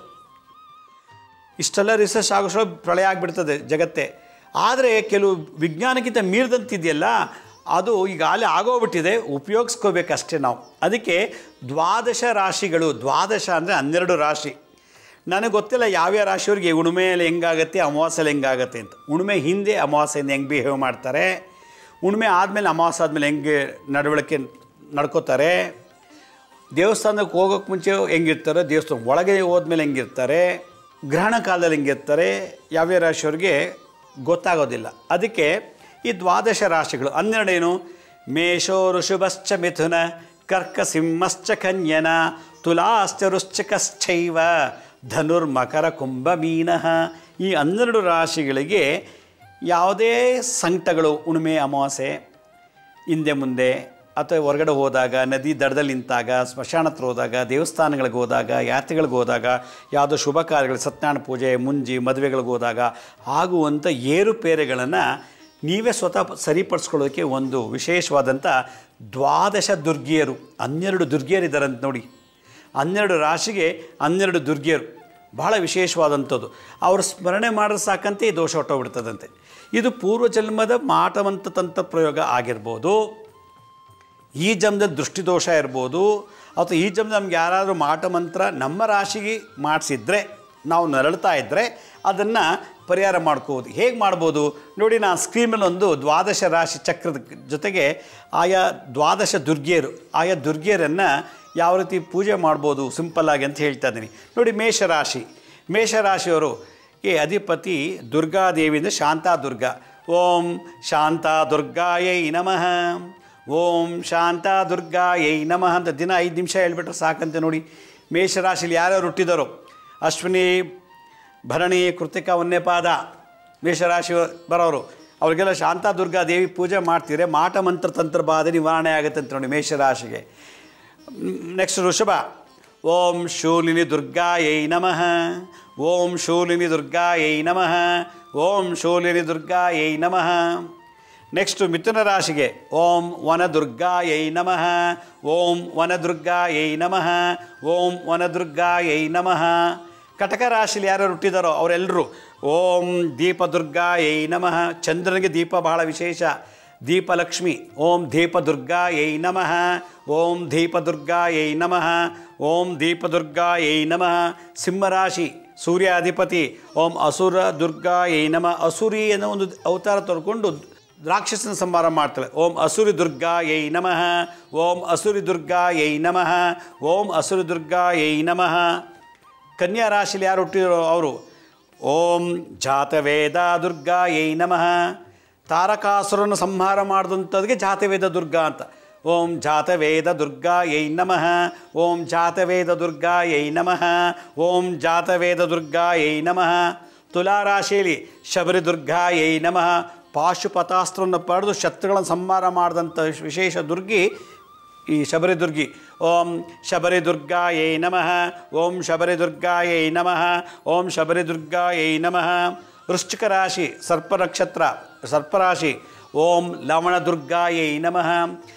ಇಷ್ಟೆಲ್ಲ ರಿಸರ್ಚ್ ಆಗೋಷ್ಟು ಪ್ರಳಯ ಆಗಿಬಿಡ್ತದೆ ಜಗತ್ತೇ. ಆದರೆ ಕೆಲವು ವಿಜ್ಞಾನಕ್ಕಿಂತ ಮೀರಿದಂತಿದೆಯಲ್ಲ, ಅದು ಈಗಾಗಲೇ ಆಗೋಗ್ಬಿಟ್ಟಿದೆ, ಉಪಯೋಗಿಸ್ಕೋಬೇಕಷ್ಟೇ ನಾವು. ಅದಕ್ಕೆ ದ್ವಾದಶ ರಾಶಿಗಳು, ದ್ವಾದಶ ಅಂದರೆ ಹನ್ನೆರಡು ರಾಶಿ. ನನಗೆ ಗೊತ್ತಿಲ್ಲ ಯಾವ್ಯಾವ ರಾಶಿಯವ್ರಿಗೆ ಹುಣ್ಣಿಮೆಯಲ್ಲಿ ಹೆಂಗಾಗತ್ತೆ, ಅಮಾವಾಸ್ಯೆಯಲ್ಲಿ ಹೆಂಗಾಗತ್ತೆ ಅಂತ. ಹುಣ್ಣಿಮೆ ಹಿಂದೆ ಅಮಾವಾಸ್ಯೆಯಿಂದ ಹೆಂಗೆ ಬಿಹೇವ್ ಮಾಡ್ತಾರೆ, ಹುಣ್ಣಿಮೆ ಆದಮೇಲೆ ಅಮಾವಾಸ್ಯೆ ಆದಮೇಲೆ ಹೆಂಗೆ ನಡವಳಿಕೆ ನಡ್ಕೋತಾರೆ, ದೇವಸ್ಥಾನಕ್ಕೆ ಹೋಗೋಕ್ಕೆ ಮುಂಚೆ ಹೆಂಗಿರ್ತಾರೆ, ದೇವಸ್ಥಾನ ಒಳಗೆ ಹೋದ್ಮೇಲೆ ಹೆಂಗಿರ್ತಾರೆ, ಗ್ರಹಣ ಕಾಲದಲ್ಲಿ ಹೆಂಗಿರ್ತಾರೆ, ಯಾವ್ಯಾವ ರಾಶಿಯವ್ರಿಗೆ ಗೊತ್ತಾಗೋದಿಲ್ಲ. ಅದಕ್ಕೆ ಈ ದ್ವಾದಶ ರಾಶಿಗಳು ಹನ್ನೆರಡೇನು, ಮೇಷೋ ಋಷಭಶ್ಚ ಮಿಥುನ ಕರ್ಕ ಸಿಂಹಶ್ಚ ಕನ್ಯನ ತುಲಾಶ್ಚ ವೃಶ್ಚಿಕಶ್ಚೈವ ಧನುರ್ಮಕರ ಕುಂಭ ಮೀನಃ. ಈ ಹನ್ನೆರಡು ರಾಶಿಗಳಿಗೆ ಯಾವುದೇ ಸಂಕಟಗಳು, ಹುಣ್ಣಿಮೆ ಅಮಾವಾಸ್ಯೆ ಹಿಂದೆ ಮುಂದೆ ಅಥವಾ ಹೊರಗಡೆ ಹೋದಾಗ, ನದಿ ದಡದಲ್ಲಿ ನಿಂತಾಗ, ಸ್ಮಶಾನ ಹತ್ರ ಹೋದಾಗ, ದೇವಸ್ಥಾನಗಳಿಗೆ ಹೋದಾಗ, ಯಾತ್ರೆಗಳಿಗೆ ಹೋದಾಗ, ಯಾವುದೋ ಶುಭ ಕಾರ್ಯಗಳು, ಸತ್ಯನಾರಾಯಣ ಪೂಜೆ, ಮುಂಜಿ, ಮದುವೆಗಳಿಗೆ ಹೋದಾಗ ಆಗುವಂಥ ಏರುಪೇರೆಗಳನ್ನು ನೀವೇ ಸ್ವತಃ ಸರಿಪಡಿಸ್ಕೊಳ್ಳೋದಕ್ಕೆ ಒಂದು ವಿಶೇಷವಾದಂಥ ದ್ವಾದಶ ದುರ್ಗಿಯರು, ಹನ್ನೆರಡು ದುರ್ಗಿಯರಿದ್ದಾರಂತ ನೋಡಿ. ಹನ್ನೆರಡು ರಾಶಿಗೆ ಹನ್ನೆರಡು ದುರ್ಗಿಯರು ಭಾಳ ವಿಶೇಷವಾದಂಥದ್ದು. ಅವರು ಸ್ಮರಣೆ ಮಾಡಿದ್ರೆ ಸಾಕಂತೆ ಈ ದೋಷ ಹೊಟ್ಟೋಗ್ಬಿಡ್ತದಂತೆ. ಇದು ಪೂರ್ವಜನ್ಮದ ಮಾಟವಂತ ತಂತ್ರ ಪ್ರಯೋಗ ಆಗಿರ್ಬೋದು, ಈ ಜನ್ಮದ ದೃಷ್ಟಿದೋಷ ಇರ್ಬೋದು, ಅಥವಾ ಈ ಜನ್ಮದ ನಮ್ಗೆ ಯಾರಾದರೂ ಮಾಟ ಮಂತ್ರ ನಮ್ಮ ರಾಶಿಗೆ ಮಾಡಿಸಿದ್ರೆ, ನಾವು ನರಳ್ತಾ ಇದ್ದರೆ ಅದನ್ನು ಪರಿಹಾರ ಮಾಡ್ಕೋಬೋದು. ಹೇಗೆ ಮಾಡ್ಬೋದು ನೋಡಿ, ನಾನು ಸ್ಕ್ರೀನಲ್ಲಿ ಒಂದು ದ್ವಾದಶ ರಾಶಿ ಚಕ್ರದ ಜೊತೆಗೆ ಆಯಾ ದ್ವಾದಶ ದುರ್ಗಿಯರು, ಆಯಾ ದುರ್ಗಿಯರನ್ನು ಯಾವ ರೀತಿ ಪೂಜೆ ಮಾಡ್ಬೋದು ಸಿಂಪಲ್ಲಾಗಿ ಅಂತ ಹೇಳ್ತಾ ಇದ್ದೀನಿ ನೋಡಿ. ಮೇಷರಾಶಿ, ಮೇಷರಾಶಿಯವರು ಈ ಅಧಿಪತಿ ದುರ್ಗಾದೇವಿಯಿಂದ ಶಾಂತಾ ದುರ್ಗಾ. ಓಂ ಶಾಂತಾ ದುರ್ಗಾಯೈ ನಮಃ, ಓಂ ಶಾಂತಾ ದುರ್ಗಾಯೈ ನಮಃ ಅಂತ ದಿನ ಐದು ನಿಮಿಷ ಹೇಳ್ಬಿಟ್ರೆ ಸಾಕಂತೆ ನೋಡಿ. ಮೇಷರಾಶಿಲಿ ಯಾರ್ಯಾರು ಹುಟ್ಟಿದಾರೋ, ಅಶ್ವಿನಿ ಭರಣಿ ಕೃತಿಕ ಒಂದೇ ಪಾದ ಮೇಷರಾಶಿ ಬರೋರು, ಅವರಿಗೆಲ್ಲ ಶಾಂತಾ ದುರ್ಗಾ ದೇವಿ ಪೂಜೆ ಮಾಡ್ತೀರಿ, ಮಾಟ ಮಂತ್ರ ತಂತ್ರ ಬಾಧೆ ನಿವಾರಣೆ ಆಗುತ್ತೆ ಅಂತ ನೋಡಿ ಮೇಷರಾಶಿಗೆ. ನೆಕ್ಸ್ಟ್ ವೃಷಭ, ಓಂ ಶೂಲಿನಿ ದುರ್ಗಾಯೈ ನಮಃ, ಓಂ ಶೂಲಿನಿ ದುರ್ಗಾಯೈ ನಮಃ, ಓಂ ಶೂಲಿನಿ ದುರ್ಗಾಯೈ ನಮಃ. ನೆಕ್ಸ್ಟು ಮಿಥುನ ರಾಶಿಗೆ ಓಂ ವನದುರ್ಗಾಯೈ ನಮಃ, ಓಂ ವನದುರ್ಗಾಯೈ ನಮಃ, ಓಂ ವನದುರ್ಗಾಯೈ ನಮಃ. ಕಟಕ ರಾಶಿಲಿ ಯಾರು ಹುಟ್ಟಿದಾರೋ ಅವರೆಲ್ಲರೂ ಓಂ ದೀಪದುರ್ಗಾಯೈ ನಮಃ. ಚಂದ್ರನಿಗೆ ದೀಪ ಬಹಳ ವಿಶೇಷ, ದೀಪಲಕ್ಷ್ಮಿ. ಓಂ ದೀಪದುರ್ಗಾಯೈ ನಮಃ, ಓಂ ದೀಪದುರ್ಗಾಯೈ ನಮಃ, ಓಂ ದೀಪದುರ್ಗಾಯೈ ನಮಃ. ಸಿಂಹರಾಶಿ ಸೂರ್ಯಾಧಿಪತಿ ಓಂ ಅಸುರ ದುರ್ಗಾಯೈ ನಮಃ. ಅಸುರಿ ಅನ್ನೋ ಒಂದು ಅವತಾರ ತೊಡ್ಕೊಂಡು ರಾಕ್ಷಸನ ಸಂಹಾರ ಮಾಡ್ತಾಳೆ. ಓಂ ಅಸುರಿ ದುರ್ಗಾಯೈ ನಮಃ, ಓಂ ಅಸುರಿ ದುರ್ಗಾಯೈ ನಮಃ, ಓಂ ಅಸುರಿ ದುರ್ಗಾಯೈ ನಮಃ. ಕನ್ಯಾ ರಾಶಿಲಿ ಯಾರು ಹುಟ್ಟಿರೋ ಅವರು ಓಂ ಜಾತವೇದ ದುರ್ಗಾಯೈ ನಮಃ. ತಾರಕಾಸುರನ್ನು ಸಂಹಾರ ಮಾಡಿದಂಥದ್ಗೆ ಜಾತವೇದ ದುರ್ಗಾ ಅಂತ. ಓಂ ಜಾತವೇದ ದುರ್ಗಾಯೈ ನಮಃ, ಓಂ ಜಾತವೇದ ದುರ್ಗಾಯೈ ನಮಃ, ಓಂ ಜಾತವೇದ ದುರ್ಗಾಯೈ ನಮಃ. ತುಲಾರಾಶಿಯಲ್ಲಿ ಶಬರಿ ದುರ್ಗಾಯೈ ನಮಃ. ಪಾಶುಪತಾಸ್ತ್ರವನ್ನು ಪಡೆದು ಶತ್ರುಗಳನ್ನು ಸಂಹಾರ ಮಾಡಿದಂಥ ವಿಶೇಷ ದುರ್ಗಿ ಈ ಶಬರಿ ದುರ್ಗಿ. ಓಂ ಶಬರಿ ದುರ್ಗಾಯೈ ನಮಃ, ಓಂ ಶಬರಿ ದುರ್ಗಾಯೈ ನಮಃ, ಓಂ ಶಬರಿ ದುರ್ಗಾಯೈ ನಮಃ. ವೃಶ್ಚಿಕ ರಾಶಿ ಸರ್ಪ ನಕ್ಷತ್ರ, ಸರ್ಪರಾಶಿ ಓಂ ಲವಣ ದುರ್ಗಾಯೈ ನಮಃ.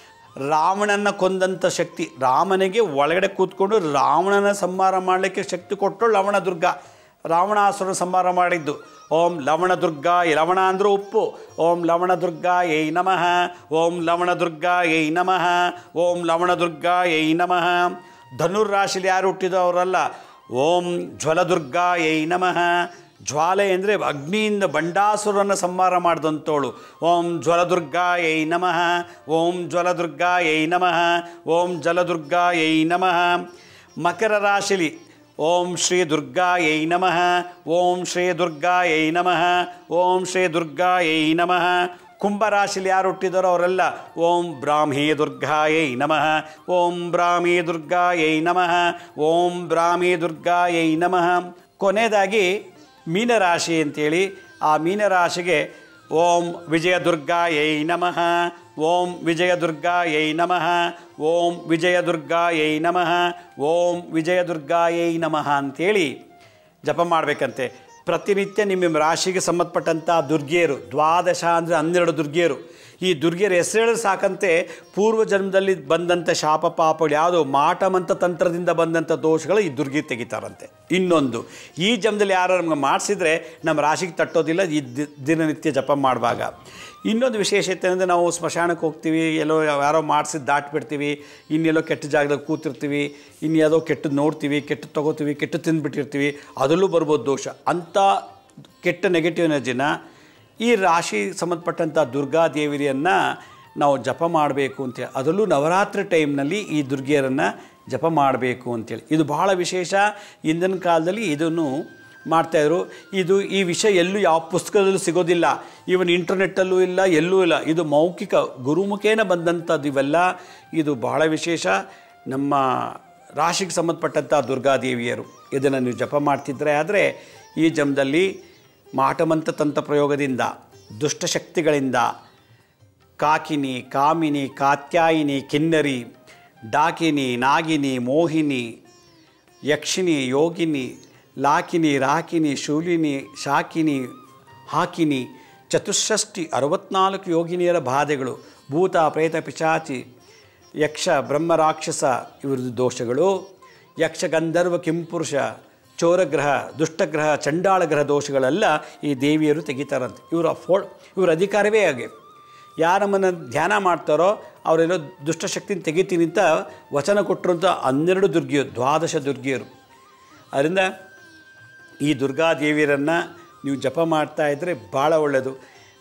ರಾವಣನ ಕೊಂದಂಥ ಶಕ್ತಿ, ರಾಮನಿಗೆ ಒಳಗಡೆ ಕೂತ್ಕೊಂಡು ರಾವಣನ ಸಂಹಾರ ಮಾಡಲಿಕ್ಕೆ ಶಕ್ತಿ ಕೊಟ್ಟು ಲವಣ ದುರ್ಗಾ, ರಾವಣಾಸುರನ ಸಂಹಾರ ಮಾಡಿದ್ದು. ಓಂ ಲವಣ ದುರ್ಗಾಯ, ಲವಣ ಅಂದರೂ ಉಪ್ಪು. ಓಂ ಲವಣ ದುರ್ಗಾಯೈ ನಮಃ, ಓಂ ಲವಣ ದುರ್ಗಾಯೈ ನಮಃ, ಓಂ ಲವಣ ದುರ್ಗಾಯೈ ನಮಃ. ಧನುರ್ರಾಶಿಲಿ ಯಾರು ಹುಟ್ಟಿದೋ ಅವರಲ್ಲ. ಓಂ ಜ್ವಲದುರ್ಗಾಯೈ ನಮಃ. ಜ್ವಾಲೆ ಅಂದರೆ ಅಗ್ನಿಯಿಂದ ಬಂಡಾಸುರನ್ನು ಸಂಹಾರ ಮಾಡಿದಂಥವಳು. ಓಂ ಜ್ವಲದುರ್ಗಾಯೈ ನಮಃ, ಓಂ ಜ್ವಲದುರ್ಗಾಯೈ ನಮಃ, ಓಂ ಜಲದುರ್ಗಾಯೈ ನಮಃ. ಮಕರ ರಾಶಿಲಿ ಓಂ ಶ್ರೀ ದುರ್ಗಾಯೈ ನಮಃ, ಓಂ ಶ್ರೀ ದುರ್ಗಾಯೈ ನಮಃ, ಓಂ ಶ್ರೀ ದುರ್ಗಾಯೈ ನಮಃ. ಕುಂಭರಾಶಿಲಿ ಯಾರು ಹುಟ್ಟಿದಾರೋ ಅವರೆಲ್ಲ ಓಂ ಬ್ರಾಹ್ಮೀ ದುರ್ಗಾಯೈ ನಮಃ, ಓಂ ಬ್ರಾಹ್ಮೀ ದುರ್ಗಾಯೈ ನಮಃ, ಓಂ ಬ್ರಾಹ್ಮೀ ದುರ್ಗಾಯೈ ನಮಃ. ಕೊನೆಯದಾಗಿ ಮೀನರಾಶಿ ಅಂತೇಳಿ, ಆ ಮೀನರಾಶಿಗೆ ಓಂ ವಿಜಯ ದುರ್ಗಾಯೈ ನಮಃ, ಓಂ ವಿಜಯ ದುರ್ಗಾಯೈ ನಮಃ, ಓಂ ವಿಜಯ ದುರ್ಗಾಯೈ ನಮಃ, ಓಂ ವಿಜಯ ದುರ್ಗಾಯೈ ನಮಃ ಅಂಥೇಳಿ ಜಪ ಮಾಡಬೇಕಂತೆ. ಪ್ರತಿನಿತ್ಯ ನಿಮ್ಮ ರಾಶಿಗೆ ಸಂಬಂಧಪಟ್ಟಂಥ ದುರ್ಗಿಯರು, ದ್ವಾದಶ ಅಂದರೆ ಹನ್ನೆರಡು ದುರ್ಗಿಯರು, ಈ ದುರ್ಗಿಯರ ಹೆಸರು ಸಾಕಂತೆ ಪೂರ್ವ ಜನ್ಮದಲ್ಲಿ ಬಂದಂಥ ಶಾಪ ಪಾಪಗಳು ಯಾವುದು ಮಾಟಮಂತ ತಂತ್ರದಿಂದ ಬಂದಂಥ ದೋಷಗಳು ಈ ದುರ್ಗಿ ತೆಗಿತಾರಂತೆ. ಇನ್ನೊಂದು, ಈ ಜನ್ಮದಲ್ಲಿ ಯಾರು ನಮ್ಗೆ ಮಾಡಿಸಿದ್ರೆ ನಮ್ಮ ರಾಶಿಗೆ ತಟ್ಟೋದಿಲ್ಲ ಈ ದಿನನಿತ್ಯ ಜಪ ಮಾಡುವಾಗ. ಇನ್ನೊಂದು ವಿಶೇಷತೆ ಅಂದರೆ ನಾವು ಸ್ಮಶಾನಕ್ಕೆ ಹೋಗ್ತೀವಿ, ಎಲ್ಲೋ ಯಾರೋ ಮಾಡಿಸಿದ್ದು ದಾಟ್ಬಿಡ್ತೀವಿ, ಇನ್ನೆಲ್ಲೋ ಕೆಟ್ಟ ಜಾಗದಲ್ಲಿ ಕೂತಿರ್ತೀವಿ, ಇನ್ನು ಯಾವುದೋ ಕೆಟ್ಟದ್ದು ನೋಡ್ತೀವಿ, ಕೆಟ್ಟದ್ದು ತೊಗೋತೀವಿ, ಕೆಟ್ಟದ್ದು ತಿಂದುಬಿಟ್ಟಿರ್ತೀವಿ, ಅದರಲ್ಲೂ ಬರ್ಬೋದು ದೋಷ. ಅಂಥ ಕೆಟ್ಟ ನೆಗೆಟಿವ್ ಎನರ್ಜಿನ ಈ ರಾಶಿ ಸಂಬಂಧಪಟ್ಟಂಥ ದುರ್ಗಾದೇವಿಯನ್ನು ನಾವು ಜಪ ಮಾಡಬೇಕು ಅಂತ. ಅದರಲ್ಲೂ ನವರಾತ್ರಿ ಟೈಮ್ನಲ್ಲಿ ಈ ದುರ್ಗಿಯರನ್ನು ಜಪ ಮಾಡಬೇಕು ಅಂತೇಳಿ. ಇದು ಬಹಳ ವಿಶೇಷ. ಇಂದಿನ ಕಾಲದಲ್ಲಿ ಇದನ್ನು ಮಾಡ್ತಾಯಿದ್ರು. ಇದು ಈ ವಿಷಯ ಎಲ್ಲೂ ಯಾವ ಪುಸ್ತಕದಲ್ಲೂ ಸಿಗೋದಿಲ್ಲ, ಈವನ್ ಇಂಟರ್ನೆಟ್ಟಲ್ಲೂ ಇಲ್ಲ, ಎಲ್ಲೂ ಇಲ್ಲ. ಇದು ಮೌಖಿಕ ಗುರುಮುಖೇನ ಬಂದಂಥದ್ದು ಇವೆಲ್ಲ. ಇದು ಬಹಳ ವಿಶೇಷ. ನಮ್ಮ ರಾಶಿಗೆ ಸಂಬಂಧಪಟ್ಟಂಥ ದುರ್ಗಾದೇವಿಯರು ಇದನ್ನು ನೀವು ಜಪ ಮಾಡ್ತಿದ್ರೆ ಆದರೆ ಈ ಜನ್ಮದಲ್ಲಿ ಮಾಟಮಂತ ತಂತ್ರ ಪ್ರಯೋಗದಿಂದ, ದುಷ್ಟಶಕ್ತಿಗಳಿಂದ, ಕಾಕಿನಿ, ಕಾಮಿನಿ, ಕಾತ್ಯಾಯಿನಿ, ಕಿನ್ನರಿ, ಡಾಕಿನಿ, ನಾಗಿನಿ, ಮೋಹಿನಿ, ಯಕ್ಷಿಣಿ, ಯೋಗಿನಿ, ಲಾಕಿನಿ, ರಾಕಿನಿ, ಶೂಲಿನಿ, ಶಾಕಿನಿ, ಹಾಕಿನಿ, ಚತುಷ್ಷಷ್ಟಿ ಅರವತ್ನಾಲ್ಕು ಯೋಗಿನಿಯರ ಬಾಧೆಗಳು, ಭೂತ, ಪ್ರೇತ, ಪಿಶಾಚಿ, ಯಕ್ಷ, ಬ್ರಹ್ಮ, ರಾಕ್ಷಸ ಇವರದ್ದು ದೋಷಗಳು, ಯಕ್ಷ, ಗಂಧರ್ವ, ಕಿಂಪುರುಷ, ಚೋರಗ್ರಹ, ದುಷ್ಟಗ್ರಹ, ಚಂಡಾಳಗ್ರಹ ದೋಷಗಳೆಲ್ಲ ಈ ದೇವಿಯರು ತೆಗಿತಾರಂತೆ. ಇವರ ಫೋ ಇವರ ಅಧಿಕಾರವೇ ಹಾಗೆ. ಯಾರು ನಮ್ಮನ್ನು ಧ್ಯಾನ ಮಾಡ್ತಾರೋ ಅವರೆಲ್ಲೋ ದುಷ್ಟಶಕ್ತಿನ ತೆಗಿತೀನಿ ಅಂತ ವಚನ ಕೊಟ್ಟರಂಥ ಹನ್ನೆರಡು ದುರ್ಗಿಯರು, ದ್ವಾದಶ ದುರ್ಗಿಯರು. ಅದರಿಂದ ಈ ದುರ್ಗಾದೇವಿಯರನ್ನು ನೀವು ಜಪ ಮಾಡ್ತಾಯಿದ್ರೆ ಭಾಳ ಒಳ್ಳೆಯದು.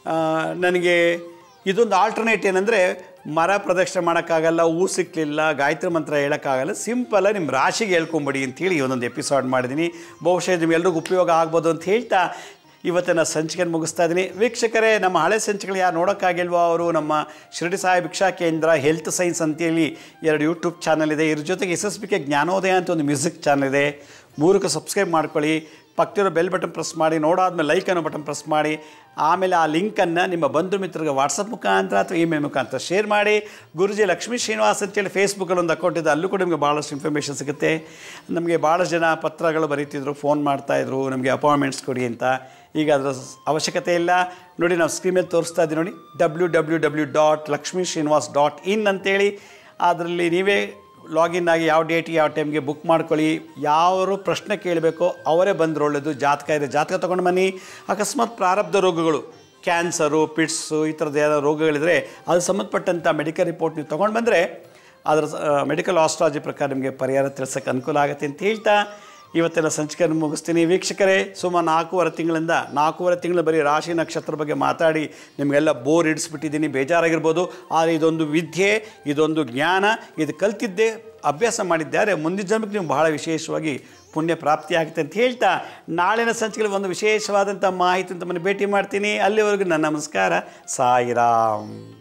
ನನಗೆ ಇದೊಂದು ಆಲ್ಟರ್ನೇಟ್ ಏನಂದರೆ, ಮರ ಪ್ರದಕ್ಷಿಣೆ ಮಾಡೋಕ್ಕಾಗಲ್ಲ, ಹೂ ಸಿಕ್ಕಲಿಲ್ಲ, ಗಾಯತ್ರಿ ಮಂತ್ರ ಹೇಳೋಕ್ಕಾಗಲ್ಲ, ಸಿಂಪಲ್ಲ ನಿಮ್ಮ ರಾಶಿಗೆ ಹೇಳ್ಕೊಂಬಿಡಿ ಅಂಥೇಳಿ ಒಂದೊಂದು ಎಪಿಸೋಡ್ ಮಾಡಿದ್ದೀನಿ. ಬಹುಶಃ ನಿಮ್ಗೆಲ್ರಿಗೂ ಉಪಯೋಗ ಆಗ್ಬೋದು ಅಂತ ಹೇಳ್ತಾ ಇವತ್ತಿನ ಸಂಚಿಕೆಯನ್ನು ಮುಗಿಸ್ತಾ ಇದ್ದೀನಿ. ವೀಕ್ಷಕರೇ, ನಮ್ಮ ಹಳೆ ಸಂಚಿಕೆಗಳು ಯಾರು ನೋಡೋಕ್ಕಾಗಿಲ್ವೋ ಅವರು ನಮ್ಮ ಶಿರಡಿ ಸಾಯಿ ಭಿಕ್ಷಾ ಕೇಂದ್ರ ಹೆಲ್ತ್ ಸೈನ್ಸ್ ಅಂತೇಳಿ ಎರಡು ಯೂಟ್ಯೂಬ್ ಚಾನಲ್ ಇದೆ. ಇದ್ರ ಜೊತೆಗೆ ಎಸ್ ಎಸ್ ಬಿ ಕೆ ಜ್ಞಾನೋದಯ ಅಂತ ಒಂದು ಮ್ಯೂಸಿಕ್ ಚಾನಲ್ ಇದೆ. ಮೂರಕ್ಕೆ ಸಬ್ಸ್ಕ್ರೈಬ್ ಮಾಡ್ಕೊಳ್ಳಿ. ಪಕ್ಕದಲ್ಲಿರೋ ಬೆಲ್ ಬಟನ್ ಪ್ರೆಸ್ ಮಾಡಿ, ನೋಡಾದ್ಮೇಲೆ ಲೈಕ್ ಅನ್ನೋ ಬಟನ್ ಪ್ರೆಸ್ ಮಾಡಿ. ಆಮೇಲೆ ಆ ಲಿಂಕನ್ನು ನಿಮ್ಮ ಬಂಧು ಮಿತ್ರರಿಗೆ ವಾಟ್ಸಪ್ ಮುಖಾಂತರ ಅಥವಾ ಇಮೇಲ್ ಮುಖಾಂತರ ಶೇರ್ ಮಾಡಿ. ಗುರುಜಿ ಲಕ್ಷ್ಮೀ ಶ್ರೀನಿವಾಸ್ ಅಂತೇಳಿ ಫೇಸ್ಬುಕ್ಕಲ್ಲಿ ಒಂದು ಅಕೌಂಟ್ ಇದೆ, ಅಲ್ಲೂ ಕೂಡ ನಿಮಗೆ ಭಾಳಷ್ಟು ಇನ್ಫಾರ್ಮೇಷನ್ ಸಿಗುತ್ತೆ. ನಮಗೆ ಭಾಳಷ್ಟು ಜನ ಪತ್ರಗಳು ಬರೀತಿದ್ರು, ಫೋನ್ ಮಾಡ್ತಾಯಿದ್ರು ನಮಗೆ ಅಪಾಯಿಂಟ್ಮೆಂಟ್ಸ್ ಕೊಡಿ ಅಂತ. ಈಗ ಅದರ ಅವಶ್ಯಕತೆ ಇಲ್ಲ. ನೋಡಿ, ನಾವು ಸ್ಕ್ರೀನ್ ಮೇಲೆ ತೋರಿಸ್ತಾ ಇದ್ದೀವಿ ನೋಡಿ, W W W dot Lakshmi Srinivas dot in ಅಂತೇಳಿ. ಅದರಲ್ಲಿ ನೀವೇ ಲಾಗಿನ್ ಆಗಿ ಯಾವ ಡೇಟ್ ಯಾವ ಟೈಮ್ಗೆ ಬುಕ್ ಮಾಡ್ಕೊಳ್ಳಿ. ಯಾರು ಪ್ರಶ್ನೆ ಕೇಳಬೇಕೋ ಅವರೇ ಬಂದರೆ ಒಳ್ಳೆಯದು. ಜಾತಕ ಇದೆ, ಜಾತಕ ತೊಗೊಂಡು ಬನ್ನಿ. ಅಕಸ್ಮಾತ್ ಪ್ರಾರಬ್ಧ ರೋಗಗಳು, ಕ್ಯಾನ್ಸರು, ಪಿಟ್ಸು, ಈ ಥರದ್ದು ಯಾರೋ ರೋಗಗಳಿದ್ರೆ ಅದು ಸಂಬಂಧಪಟ್ಟಂಥ ಮೆಡಿಕಲ್ ರಿಪೋರ್ಟ್ ನೀವು ತೊಗೊಂಡು ಬಂದರೆ ಅದರ ಮೆಡಿಕಲ್ ಆಸ್ಟ್ರಾಲಜಿ ಪ್ರಕಾರ ನಿಮಗೆ ಪರಿಹಾರ ತಿಳಿಸೋಕ್ಕೆ ಅನುಕೂಲ ಆಗುತ್ತೆ ಅಂತ ಹೇಳ್ತಾ ಇವತ್ತಿನ ಸಂಚಿಕೆಯನ್ನು ಮುಗಿಸ್ತೀನಿ. ವೀಕ್ಷಕರೇ, ಸುಮಾರು ನಾಲ್ಕೂವರೆ ತಿಂಗಳಿಂದ ನಾಲ್ಕೂವರೆ ತಿಂಗಳು ಬರೀ ರಾಶಿ ನಕ್ಷತ್ರ ಬಗ್ಗೆ ಮಾತಾಡಿ ನಿಮಗೆಲ್ಲ ಬೋರ್ ಹಿಡಿಸ್ಬಿಟ್ಟಿದ್ದೀನಿ, ಬೇಜಾರಾಗಿರ್ಬೋದು. ಆದರೆ ಇದೊಂದು ವಿದ್ಯೆ, ಇದೊಂದು ಜ್ಞಾನ, ಇದು ಕಲ್ತಿದ್ದೆ, ಅಭ್ಯಾಸ ಮಾಡಿದ್ದಾರೆ. ಮುಂದಿನ ಜನ್ಮಕ್ಕೆ ನೀವು ಬಹಳ ವಿಶೇಷವಾಗಿ ಪುಣ್ಯ ಪ್ರಾಪ್ತಿಯಾಗುತ್ತೆ ಅಂತ ಹೇಳ್ತಾ ನಾಳಿನ ಸಂಚಿಕೆಯಲ್ಲಿ ಒಂದು ವಿಶೇಷವಾದಂಥ ಮಾಹಿತಿ ತಮ್ಮನ್ನು ಭೇಟಿ ಮಾಡ್ತೀನಿ. ಅಲ್ಲಿವರೆಗೂ ನನ್ನ ನಮಸ್ಕಾರ. ಸಾಯಿರಾಮ್.